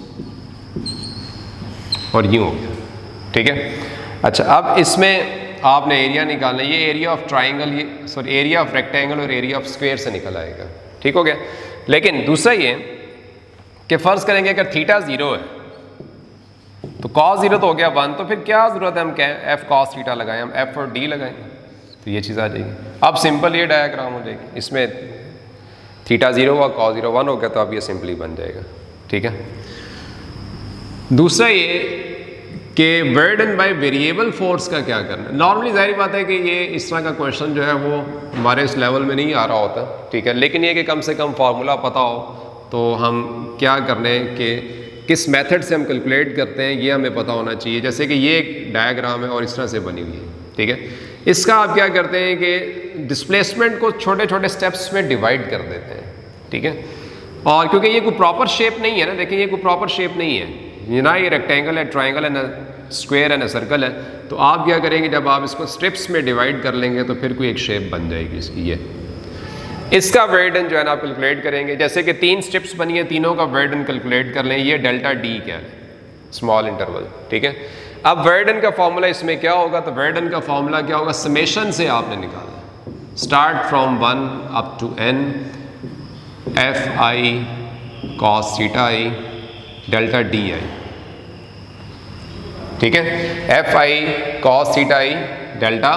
Speaker 1: और यूं हो गया। ठीक है, अच्छा अब इसमें आपने एरिया निकालना है, ये एरिया ऑफ ट्राइंगल, ये सॉरी एरिया ऑफ रेक्टेंगल और एरिया ऑफ स्क्वायर से निकल आएगा। ठीक हो गया, लेकिन दूसरा ये कि फर्ज करेंगे अगर थीटा जीरो है तो कॉस जीरो तो हो गया 1, तो फिर क्या जरूरत है हम कहें एफ कॉस थीटा लगाएं, हम एफ और डी लगाएंगे तो ये चीज़ आ जाएगी। अब सिंपल ये डायग्राम हो जाएगी, इसमें थीटा जीरो हुआ, कॉस जीरो 1 हो गया, तो अब ये सिंपली बन जाएगा। ठीक है, दूसरा ये कि बर्डन बाय वेरिएबल फोर्स का क्या करना है। नॉर्मली जाहिर बात है कि ये इस तरह का क्वेश्चन जो है वो हमारे इस लेवल में नहीं आ रहा होता। ठीक है, लेकिन ये कि कम से कम फार्मूला पता हो तो हम क्या करने हैं कि किस मेथड से हम कैलकुलेट करते हैं ये हमें पता होना चाहिए। जैसे कि ये एक डायग्राम है और इस तरह से बनी हुई है। ठीक है, इसका आप क्या करते हैं कि डिस्प्लेसमेंट को छोटे छोटे स्टेप्स में डिवाइड कर देते हैं। ठीक है, और क्योंकि ये कोई प्रॉपर शेप नहीं है ना, देखिए ये कोई प्रॉपर शेप नहीं है, ये ना ये रेक्टेंगल है, ट्राइंगल है, ना स्क्वायर है, ना सर्कल है। तो आप क्या करेंगे, जब आप इसको स्ट्रिप्स में डिवाइड कर लेंगे तो फिर कोई एक शेप बन जाएगी इसकी। ये इसका वेर्डन जो है ना आप कैलकुलेट करेंगे, जैसे कि 3 स्ट्रिप्स बनी है, तीनों का वेर्डन कैलकुलेट कर लें। ये डेल्टा डी क्या है, स्मॉल इंटरवल, ठीक है। अब वेर्डन का फॉर्मूला इसमें क्या होगा, तो वेर्डन का फॉर्मूला क्या होगा, समेशन से आपने निकालना, start from 1 up to n f i cos theta i delta d i, ठीक है। F i cos theta i delta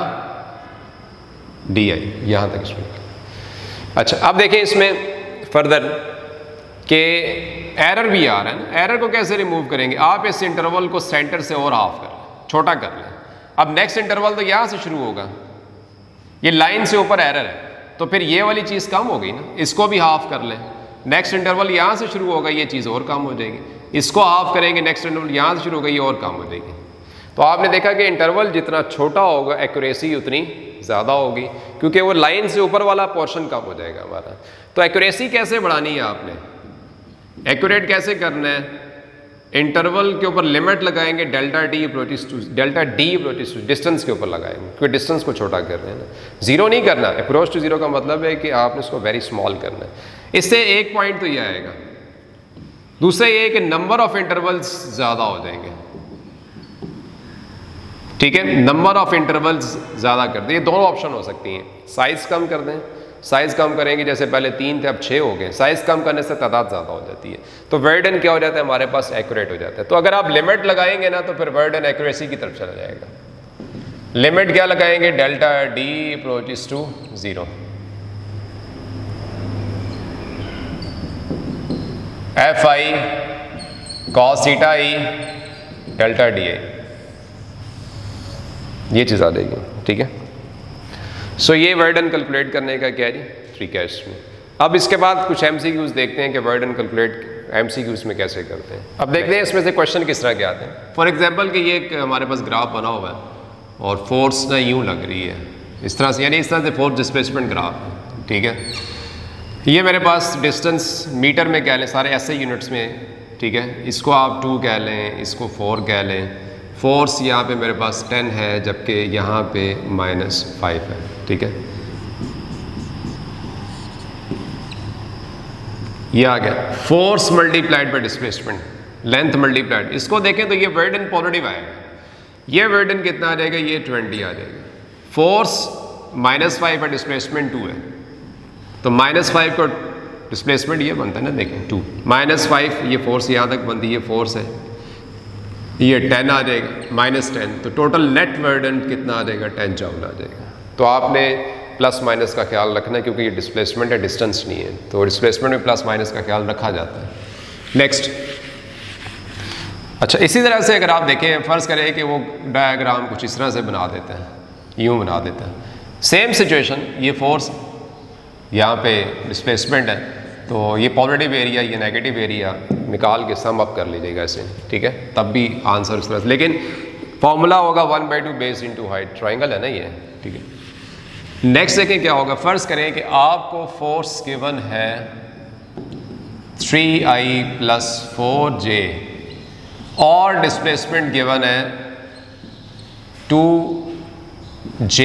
Speaker 1: d i, यहां तक इसमें। अच्छा, अब देखें इसमें फर्दर के एरर भी आ रहा है ना। एरर को कैसे रिमूव करेंगे, आप इस इंटरवल को सेंटर से और हाफ कर लें, छोटा कर लें। अब नेक्स्ट इंटरवल तो यहां से शुरू होगा, ये लाइन से ऊपर एरर है, तो फिर ये वाली चीज़ कम हो गई ना, इसको भी हाफ कर लें। नेक्स्ट इंटरवल यहाँ से शुरू होगा, ये चीज़ और कम हो जाएगी, इसको हाफ करेंगे, नेक्स्ट इंटरवल यहाँ से शुरू होगा, ये और कम हो जाएगी। तो आपने देखा कि इंटरवल जितना छोटा होगा एक्यूरेसी उतनी ज़्यादा होगी, क्योंकि वो लाइन से ऊपर वाला पोर्शन कम हो जाएगा हमारा। तो एक्यूरेसी कैसे बढ़ानी है आपने, एक्यूरेट कैसे करना है, इंटरवल के ऊपर लिमिट लगाएंगे, delta d approaches to distance के ऊपर लगाएंगे, क्योंकि डिस्टेंस को छोटा कर रहे हैं ना। जीरो नहीं करना, अप्रोच टू जीरो का मतलब है कि आपने इसको वेरी स्मॉल करना है। इससे एक पॉइंट तो ये आएगा, दूसरा ये कि नंबर ऑफ इंटरवल्स ज़्यादा हो जाएंगे, ठीक है। नंबर ऑफ इंटरवल्स ज़्यादा कर दें, ये दोनों ऑप्शन हो सकती हैं। साइज़ कम कर दें, साइज़ कम करेंगे, जैसे पहले 3 थे अब 6 हो गए, साइज़ कम करने से तादाद ज़्यादा हो जाती है, तो वेर्डन क्या हो जाता है हमारे पास, एक्यूरेट हो जाता है। तो अगर आप लिमिट लगाएंगे ना तो फिर वेर्डन एक्यूरेसी की तरफ चला जाएगा। लिमिट क्या लगाएंगे, delta d approaches to 0, f i cos theta i delta d i, ये चीज़ आ जाएगी, ठीक है। सो ये वेर्डन कैलकुलेट करने का क्या है जी, तरीका है इसमें। अब इसके बाद कुछ एमसीक्यूज देखते हैं कि वेर्डन कैलकुलेट एमसीक्यूज में कैसे करते हैं। अब देखते हैं इसमें से क्वेश्चन किस तरह के आते हैं। फॉर एग्जांपल कि ये एक हमारे पास ग्राफ बना हुआ है और फोर्स ना यूँ लग रही है इस तरह से, यानी इस तरह से फोर्स डिस्प्लेसमेंट ग्राफ है, ठीक है। ये मेरे पास डिस्टेंस मीटर में कह लें, सारे ऐसे यूनिट्स में, ठीक है। इसको आप 2 कह लें, इसको 4 कह लें। फोर्स यहाँ पे मेरे पास 10 है, जबकि यहाँ पे -5 है, ठीक है। ये आ गया force multiplied by displacement, length multiplied. इसको देखें तो ये वेर्डन पॉजिटिव आएगा, ये वेर्डन कितना आ जाएगा, ये 20 आ जाएगा। फोर्स -5 है, डिस्प्लेसमेंट 2 है, तो -5 को डिस्प्लेसमेंट ये बनता है ना, देखें 2 -5, ये फोर्स यहाँ तक बनती है, ये फोर्स है, ये 10 आ जाएगा, -10, तो टोटल नेट वेर्डन कितना आ जाएगा, 10 जूल आ जाएगा। तो आपने प्लस माइनस का ख्याल रखना है, क्योंकि ये डिस्प्लेसमेंट है, डिस्टेंस नहीं है, तो डिस्प्लेसमेंट में प्लस माइनस का ख्याल रखा जाता है। नेक्स्ट, अच्छा इसी तरह से अगर आप देखें, फ़र्ज़ करें कि वो डायग्राम कुछ इस तरह से बना देते हैं, यूँ बना देते हैं, सेम सिचुएशन, ये फोर्स यहाँ पे डिस्प्लेसमेंट है, तो ये पॉजिटिव एरिया, ये नेगेटिव एरिया निकाल के सम अप कर लीजिएगा ऐसे, ठीक है। तब भी आंसर इस तरह से, लेकिन फॉर्मूला होगा 1/2 बेस इंटू हाइट, ट्राइंगल है ना ये, ठीक है। नेक्स्ट देखें क्या होगा, फ़र्ज़ करें कि आपको फोर्स गिवन है 3i + 4j और डिस्प्लेसमेंट गिवन है 2j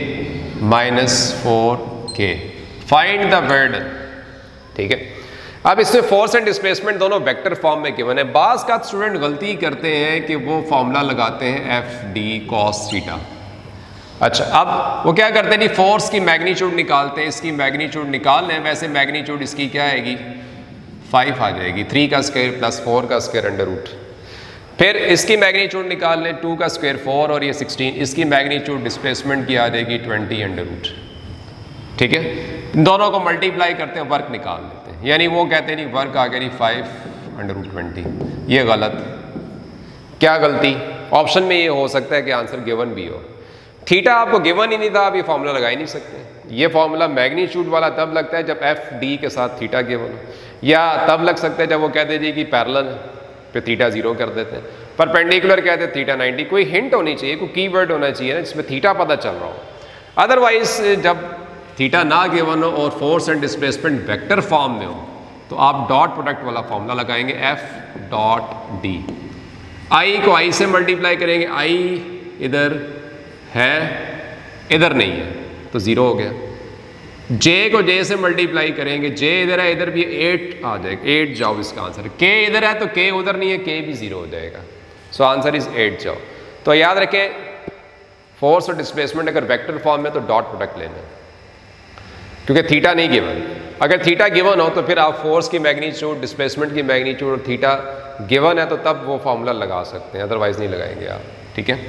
Speaker 1: - 4k। फाइंड द वेर्डन, ठीक है। अब इसमें फोर्स एंड डिस्प्लेसमेंट दोनों वेक्टर फॉर्म में गिवन है। बाज़ का स्टूडेंट गलती करते हैं कि वो फॉर्मूला लगाते हैं FD cos थीटा। अच्छा, अब वो क्या करते हैं जी, फोर्स की मैग्नीट्यूड निकालते हैं, इसकी मैग्नीट्यूड निकाल लें। वैसे मैग्नीट्यूड इसकी क्या आएगी, 5 आ जाएगी, 3 का स्क्वायर + 4 का स्क्वायर √ फिर इसकी मैग्नीट्यूड निकाल लें, 2 का स्क्वायर 4 और ये 16, इसकी मैग्नीट्यूड डिस्प्लेसमेंट की आ जाएगी 20 √ ठीक है। इन दोनों को मल्टीप्लाई करते हैं, वर्क निकाल लेते हैं, यानी वो कहते हैं नहीं वर्क आ गया नहीं 5/20। ये गलत, क्या गलती, ऑप्शन में ये हो सकता है कि आंसर गिवन भी हो। थीटा आपको गिवन ही नहीं था, आप ये फॉर्मूला लगा ही नहीं सकते। ये फॉर्मूला मैग्नीट्यूड वाला तब लगता है जब FD के साथ थीटा गिवन हो, या तब लग सकता है जब वो कह दीजिए कि पैरेलल पे थीटा 0 कर देते हैं, परपेंडिकुलर कहते हैं थीटा 90। कोई हिंट होनी चाहिए, कोई कीवर्ड होना चाहिए ना जिसमें थीटा पता चल रहा हो। अदरवाइज जब थीटा ना गिवन हो और force and displacement vector form में हो, तो आप डॉट प्रोडक्ट वाला फॉर्मूला लगाएंगे, F.D। आई को आई से मल्टीप्लाई करेंगे, आई इधर है इधर नहीं है तो 0 हो गया। जे को जे से मल्टीप्लाई करेंगे, जे इधर है इधर भी 8 आ जाएगा, 8 जाओ इसका आंसर। के इधर है तो के उधर नहीं है, के भी 0 हो जाएगा। सो आंसर इज 8 जाओ। तो याद रखें फोर्स और डिस्प्लेसमेंट अगर वेक्टर फॉर्म में तो डॉट प्रोडक्ट लेना है, क्योंकि थीटा नहीं गिवन। अगर थीटा गिवन हो तो फिर आप फोर्स की मैग्नीट्यूड, डिस्प्लेसमेंट की मैग्नीट्यूड और थीटा गिवन है तो तब वो फॉर्मूला लगा सकते हैं, अदरवाइज नहीं लगाएंगे आप। ठीक है।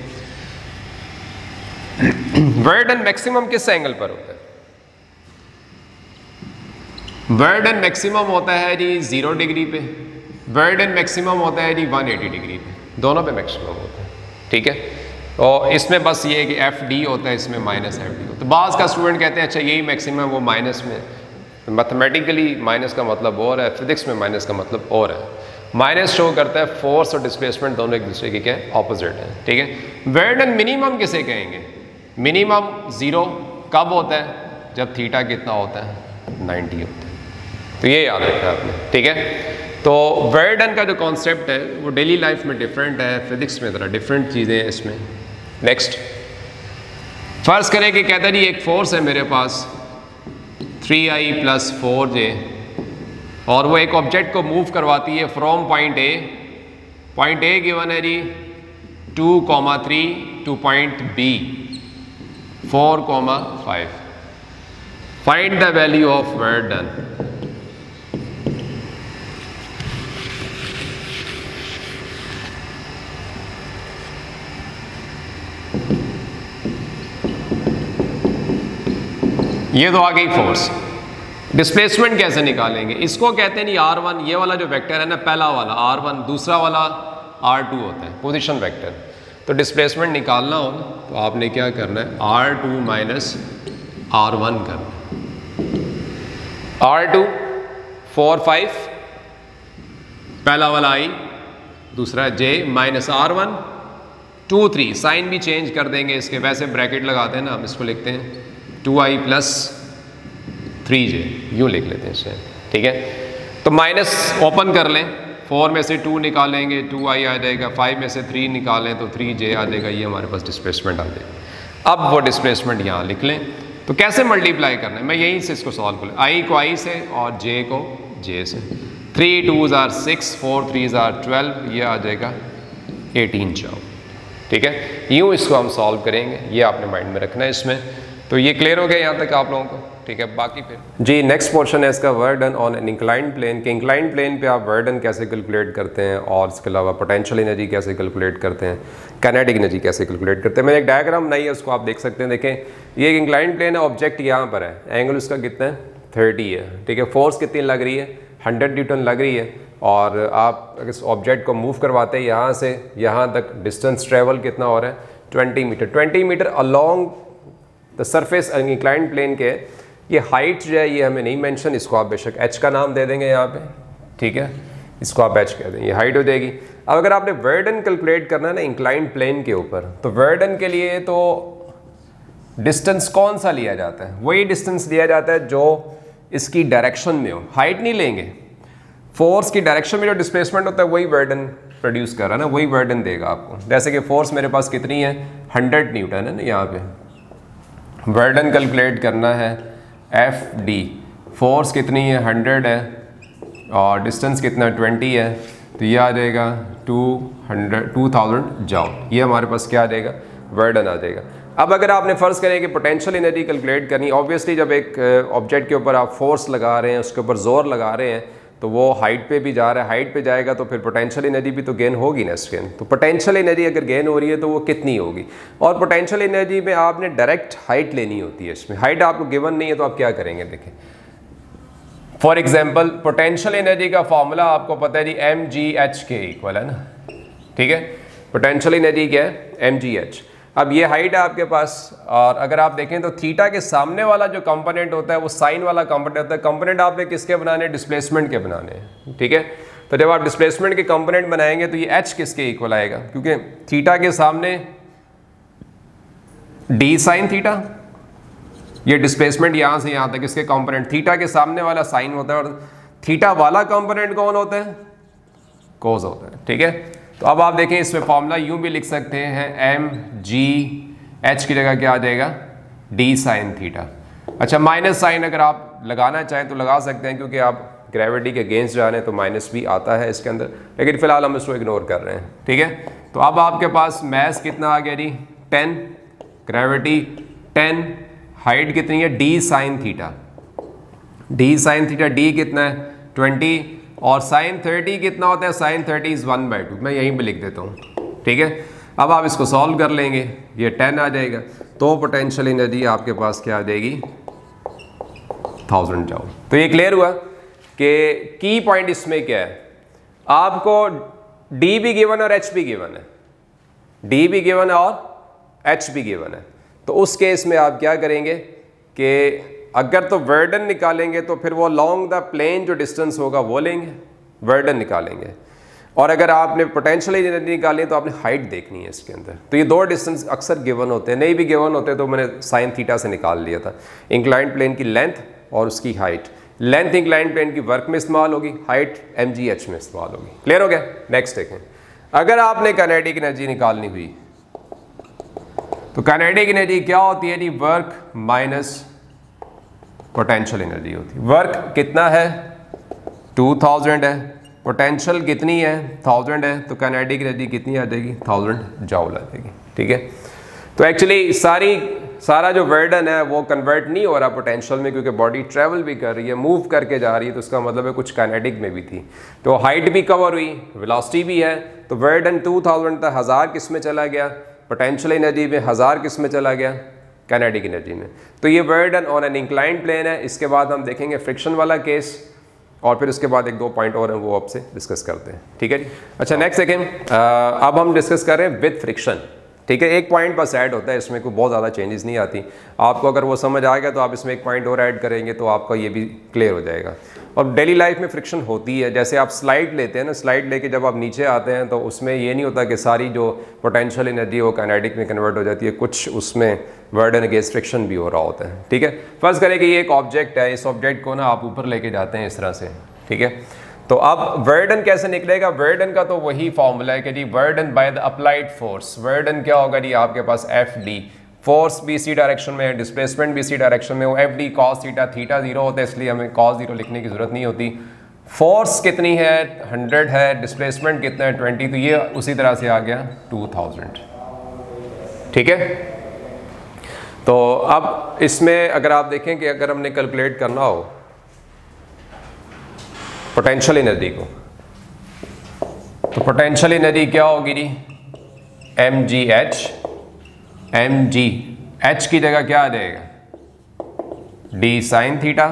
Speaker 1: वर्क डन मैक्सिमम किस एंगल पर होता है? वर्क डन मैक्सिमम होता है जी 0 डिग्री पे, वर्क डन मैक्सिमम होता है जी 180 डिग्री पे, दोनों पे मैक्सिमम होता है। ठीक है। और इसमें बस ये है कि एफ डी होता है, इसमें माइनस एफ डी होता है। बाज़ का स्टूडेंट कहते हैं अच्छा यही मैक्सिमम वो माइनस में, मैथमेटिकली माइनस का मतलब और है, फिजिक्स में माइनस का मतलब और है। माइनस शो करता है फोर्स और डिस्प्लेसमेंट दोनों एक दूसरे के क्या है, ऑपोजिट है। ठीक है। वर्क डन मिनिमम किसे कहेंगे? मिनिमम 0 कब होता है? जब थीटा कितना होता है? 90 होता है। तो ये याद रखा आपने। ठीक है। तो वर्क डन का जो कॉन्सेप्ट है वो डेली लाइफ में डिफरेंट है, फिजिक्स में ज़रा डिफरेंट चीज़ें हैं इसमें। नेक्स्ट, फर्ज करें कि कहता है जी एक फोर्स है मेरे पास 3i + 4j और वो एक ऑब्जेक्ट को मूव करवाती है फ्रॉम पॉइंट ए गिवन है जी 2,3 to point B 4,5। Find the value of work done. ये तो आ गई फोर्स। डिस्प्लेसमेंट कैसे निकालेंगे? इसको कहते हैं जी R1, ये वाला जो वेक्टर है ना, पहला वाला R1, दूसरा वाला R2 होता है, पोजीशन वेक्टर। तो डिस्प्लेसमेंट निकालना हो तो आपने क्या करना है, R2 - R1 करना है। R2 4, 5, पहला वाला I, दूसरा J माइनस R1 2, 3। साइन भी चेंज कर देंगे इसके, वैसे ब्रैकेट लगाते हैं ना, हम इसको लिखते हैं 2i + 3j, यूँ लिख लेते हैं इसे। ठीक है। तो माइनस ओपन कर लें, 4 में से 2 निकालेंगे 2i आ जाएगा, 5 में से 3 निकालें तो 3j आ जाएगा, ये हमारे पास डिस्प्लेसमेंट आ जाएगा। अब वो डिस्प्लेसमेंट यहाँ लिख लें। तो कैसे मल्टीप्लाई करना है, मैं यहीं से इसको सॉल्व कर, i को i से और j को j से। 3 2s are 6, 4 3s are 12, ये आ जाएगा 18 जाओ। ठीक है। यूँ इसको हम सॉल्व करेंगे, ये आपने माइंड में रखना है इसमें। तो ये क्लियर हो गया यहाँ तक आप लोगों को? ठीक है। बाकी फिर जी नेक्स्ट पोर्शन है इसका, work done on an inclined plane. के इंक्लाइंड प्लेन पे आप वर्क डन कैसे कैलकुलेट करते हैं और इसके अलावा पोटेंशियल एनर्जी कैसे कैलकुलेट करते हैं, काइनेटिक एनर्जी कैसे कैलकुलेट करते हैं। मैंने एक डायग्राम बनाई है, उसको आप देख सकते हैं। देखें ये एक इंक्लाइंड प्लेन है, ऑब्जेक्ट यहाँ पर है, एंगल उसका कितना है 30 है। ठीक है। फोर्स कितनी लग रही है 100 न्यूटन लग रही है। और आप इस ऑब्जेक्ट को मूव करवाते हैं यहाँ से यहाँ तक, डिस्टेंस ट्रेवल कितना हो रहा है 20 metre. 20 metre along the surface inclined plane के। ये हाइट जो है ये हमें नहीं मेंशन, इसको आप बेशक h का नाम दे देंगे यहाँ पे। ठीक है। इसको आप h कह देंगे, ये हाइट हो जाएगी। अब अगर आपने वर्क डन कैलकुलेट करना है ना इंक्लाइंड प्लेन के ऊपर, तो वर्क डन के लिए तो डिस्टेंस कौन सा लिया जाता है? वही डिस्टेंस लिया जाता है जो इसकी डायरेक्शन में हो, हाइट नहीं लेंगे। फोर्स की डायरेक्शन में जो डिस्प्लेसमेंट होता है वही वर्क डन प्रोड्यूस कर रहा है ना, वही वर्क डन देगा आपको। जैसे कि फोर्स मेरे पास कितनी है 100 न्यूटन है ना, यहाँ पे वर्क डन कैलकुलेट करना है FD। फोर्स कितनी है 100 है और डिस्टेंस कितना 20 है, तो ये आ जाएगा 2000 जाओ। ये हमारे पास क्या आ जाएगा वर्क डन आ जाएगा। अब अगर आपने फ़र्ज़ करें कि पोटेंशियल एनर्जी कैलकुलेट करनी, ऑब्वियसली जब एक ऑब्जेक्ट के ऊपर आप फोर्स लगा रहे हैं, उसके ऊपर जोर लगा रहे हैं, तो वो हाइट पे भी जा रहा है, हाइट पे जाएगा तो फिर पोटेंशियल एनर्जी भी तो गेन होगी ना इसके। तो पोटेंशियल एनर्जी अगर गेन हो रही है तो वो कितनी होगी? और पोटेंशियल एनर्जी में आपने डायरेक्ट हाइट लेनी होती है। इसमें हाइट आपको गिवन नहीं है तो आप क्या करेंगे, देखें फॉर एग्जांपल पोटेंशियल एनर्जी का फॉर्मूला आपको पता है जी mgh के इक्वल है ना। ठीक है। पोटेंशियल एनर्जी क्या है mgh। अब ये हाइट है आपके पास, और अगर आप देखें तो थीटा के सामने वाला जो कंपोनेंट होता है वो साइन वाला कंपोनेंट होता है। कंपोनेंट आपने किसके बनाने? डिस्प्लेसमेंट के बनाने हैं। ठीक है। तो जब आप डिस्प्लेसमेंट के कंपोनेंट बनाएंगे तो ये h किसके इक्वल आएगा? क्योंकि थीटा के सामने d साइन थीटा, ये डिस्प्लेसमेंट यहाँ से यहाँ तक इसके कंपोनेंट, थीटा के सामने वाला साइन होता है और थीटा वाला कंपोनेंट कौन होता है? कोस होता है। ठीक है। तो अब आप देखें इसमें फॉर्मूला यूं भी लिख सकते हैं, एम जी एच की जगह क्या आ जाएगा, डी साइन थीटा। अच्छा, माइनस साइन अगर आप लगाना चाहें तो लगा सकते हैं, क्योंकि आप ग्रेविटी के अगेंस्ट जा रहे हैं तो माइनस भी आता है इसके अंदर, लेकिन फिलहाल हम इसको इग्नोर कर रहे हैं। ठीक है, तो अब आपके पास मैथ कितना आ गया जी, 10, ग्रेविटी 10, हाइट कितनी है, d sine theta, d sine theta, d कितना है 20, और साइन 30 कितना होता है, साइन 30 इज 1/2, मैं यहीं पे लिख देता हूँ। ठीक है, अब आप इसको सॉल्व कर लेंगे, ये 10 आ जाएगा, तो पोटेंशियल एनर्जी आपके पास क्या आ जाएगी, 1000 जूल। तो ये क्लियर हुआ कि की पॉइंट इसमें क्या है, आपको डी भी गिवन और एच भी गिवन है, डी भी गिवन है और एच भी गिवन है। तो उस केस में आप क्या करेंगे कि अगर तो वर्डन निकालेंगे तो फिर वो लॉन्ग द प्लेन जो डिस्टेंस होगा वो लेंगे, वर्डन निकालेंगे, और अगर आपने पोटेंशियल एनर्जी निकाली तो आपने हाइट देखनी है इसके अंदर। तो ये दो डिस्टेंस अक्सर गिवन होते हैं, नहीं भी गिवन होते तो मैंने साइन थीटा से निकाल लिया था, इंक्लाइंड प्लेन की लेंथ और उसकी हाइट। लेंथ इंक्लाइंड प्लेन की वर्क में इस्तेमाल होगी, हाइट mgh में इस्तेमाल होगी। क्लियर हो गया? नेक्स्ट देखें, अगर आपने काइनेटिक एनर्जी निकालनी हुई तो काइनेटिक एनर्जी क्या होती है जी, वर्क माइनस पोटेंशियल एनर्जी होती है। वर्क कितना है, 2000 है, पोटेंशियल कितनी है, 1000 है, तो काइनेटिक एनर्जी कितनी आ जाएगी, 1000 जूल आ जाएगी। ठीक है, तो एक्चुअली सारा जो वर्डन है वो कन्वर्ट नहीं हो रहा पोटेंशियल में, क्योंकि बॉडी ट्रैवल भी कर रही है, मूव करके जा रही है, तो उसका मतलब है कुछ काइनेटिक में भी थी। तो हाइट भी कवर हुई, वेलोसिटी भी है, तो वर्डन 2000 था, 1000 किस में चला गया, पोटेंशियल एनर्जी में 1000 किस में चला गया, काइनेटिक एनर्जी में। तो ये work done on an inclined plane है। इसके बाद हम देखेंगे फ्रिक्शन वाला केस, और फिर उसके बाद एक दो पॉइंट और हैं वो आपसे डिस्कस करते हैं। ठीक है जी, अच्छा नेक्स्ट सेकेंड, अब हम डिस्कस कर रहे हैं विद फ्रिक्शन। ठीक है, एक पॉइंट बस ऐड होता है, इसमें कोई बहुत ज़्यादा चेंजेस नहीं आती। आपको अगर वो समझ आ गया तो आप इसमें एक पॉइंट और ऐड करेंगे तो आपका ये भी क्लियर हो जाएगा। और डेली लाइफ में फ्रिक्शन होती है, जैसे आप स्लाइड लेते हैं ना, स्लाइड लेके जब आप नीचे आते हैं तो उसमें ये नहीं होता कि सारी जो पोटेंशियल एनर्जी वो काइनेटिक में कन्वर्ट हो जाती है, कुछ उसमें वर्डन अगेंस्ट फ्रिक्शन भी हो रहा होता है। ठीक है, फर्ज करें कि ये एक ऑब्जेक्ट है, इस ऑब्जेक्ट को ना आप ऊपर लेके जाते हैं इस तरह से। ठीक है, तो अब वर्डन कैसे निकलेगा, वर्डन का तो वही फॉर्मूला है कि जी work done by the applied force. Work done क्या होगा जी, आपके पास एफ डी, फोर्स भी इसी डायरेक्शन में है, डिस्प्लेसमेंट भी इसी डायरेक्शन में हो, f d cos theta, theta 0 होता है इसलिए हमें कॉस 0 लिखने की जरूरत नहीं होती। फोर्स कितनी है, 100 है, डिस्प्लेसमेंट कितना है, 20, तो ये उसी तरह से आ गया 2000। ठीक है, तो अब इसमें अगर आप देखें कि अगर हमने कैलकुलेट करना हो पोटेंशियल एनर्जी को, तो पोटेंशियल एनर्जी क्या होगी जी, mgh, mgh की जगह क्या आ जाएगा, d sine theta,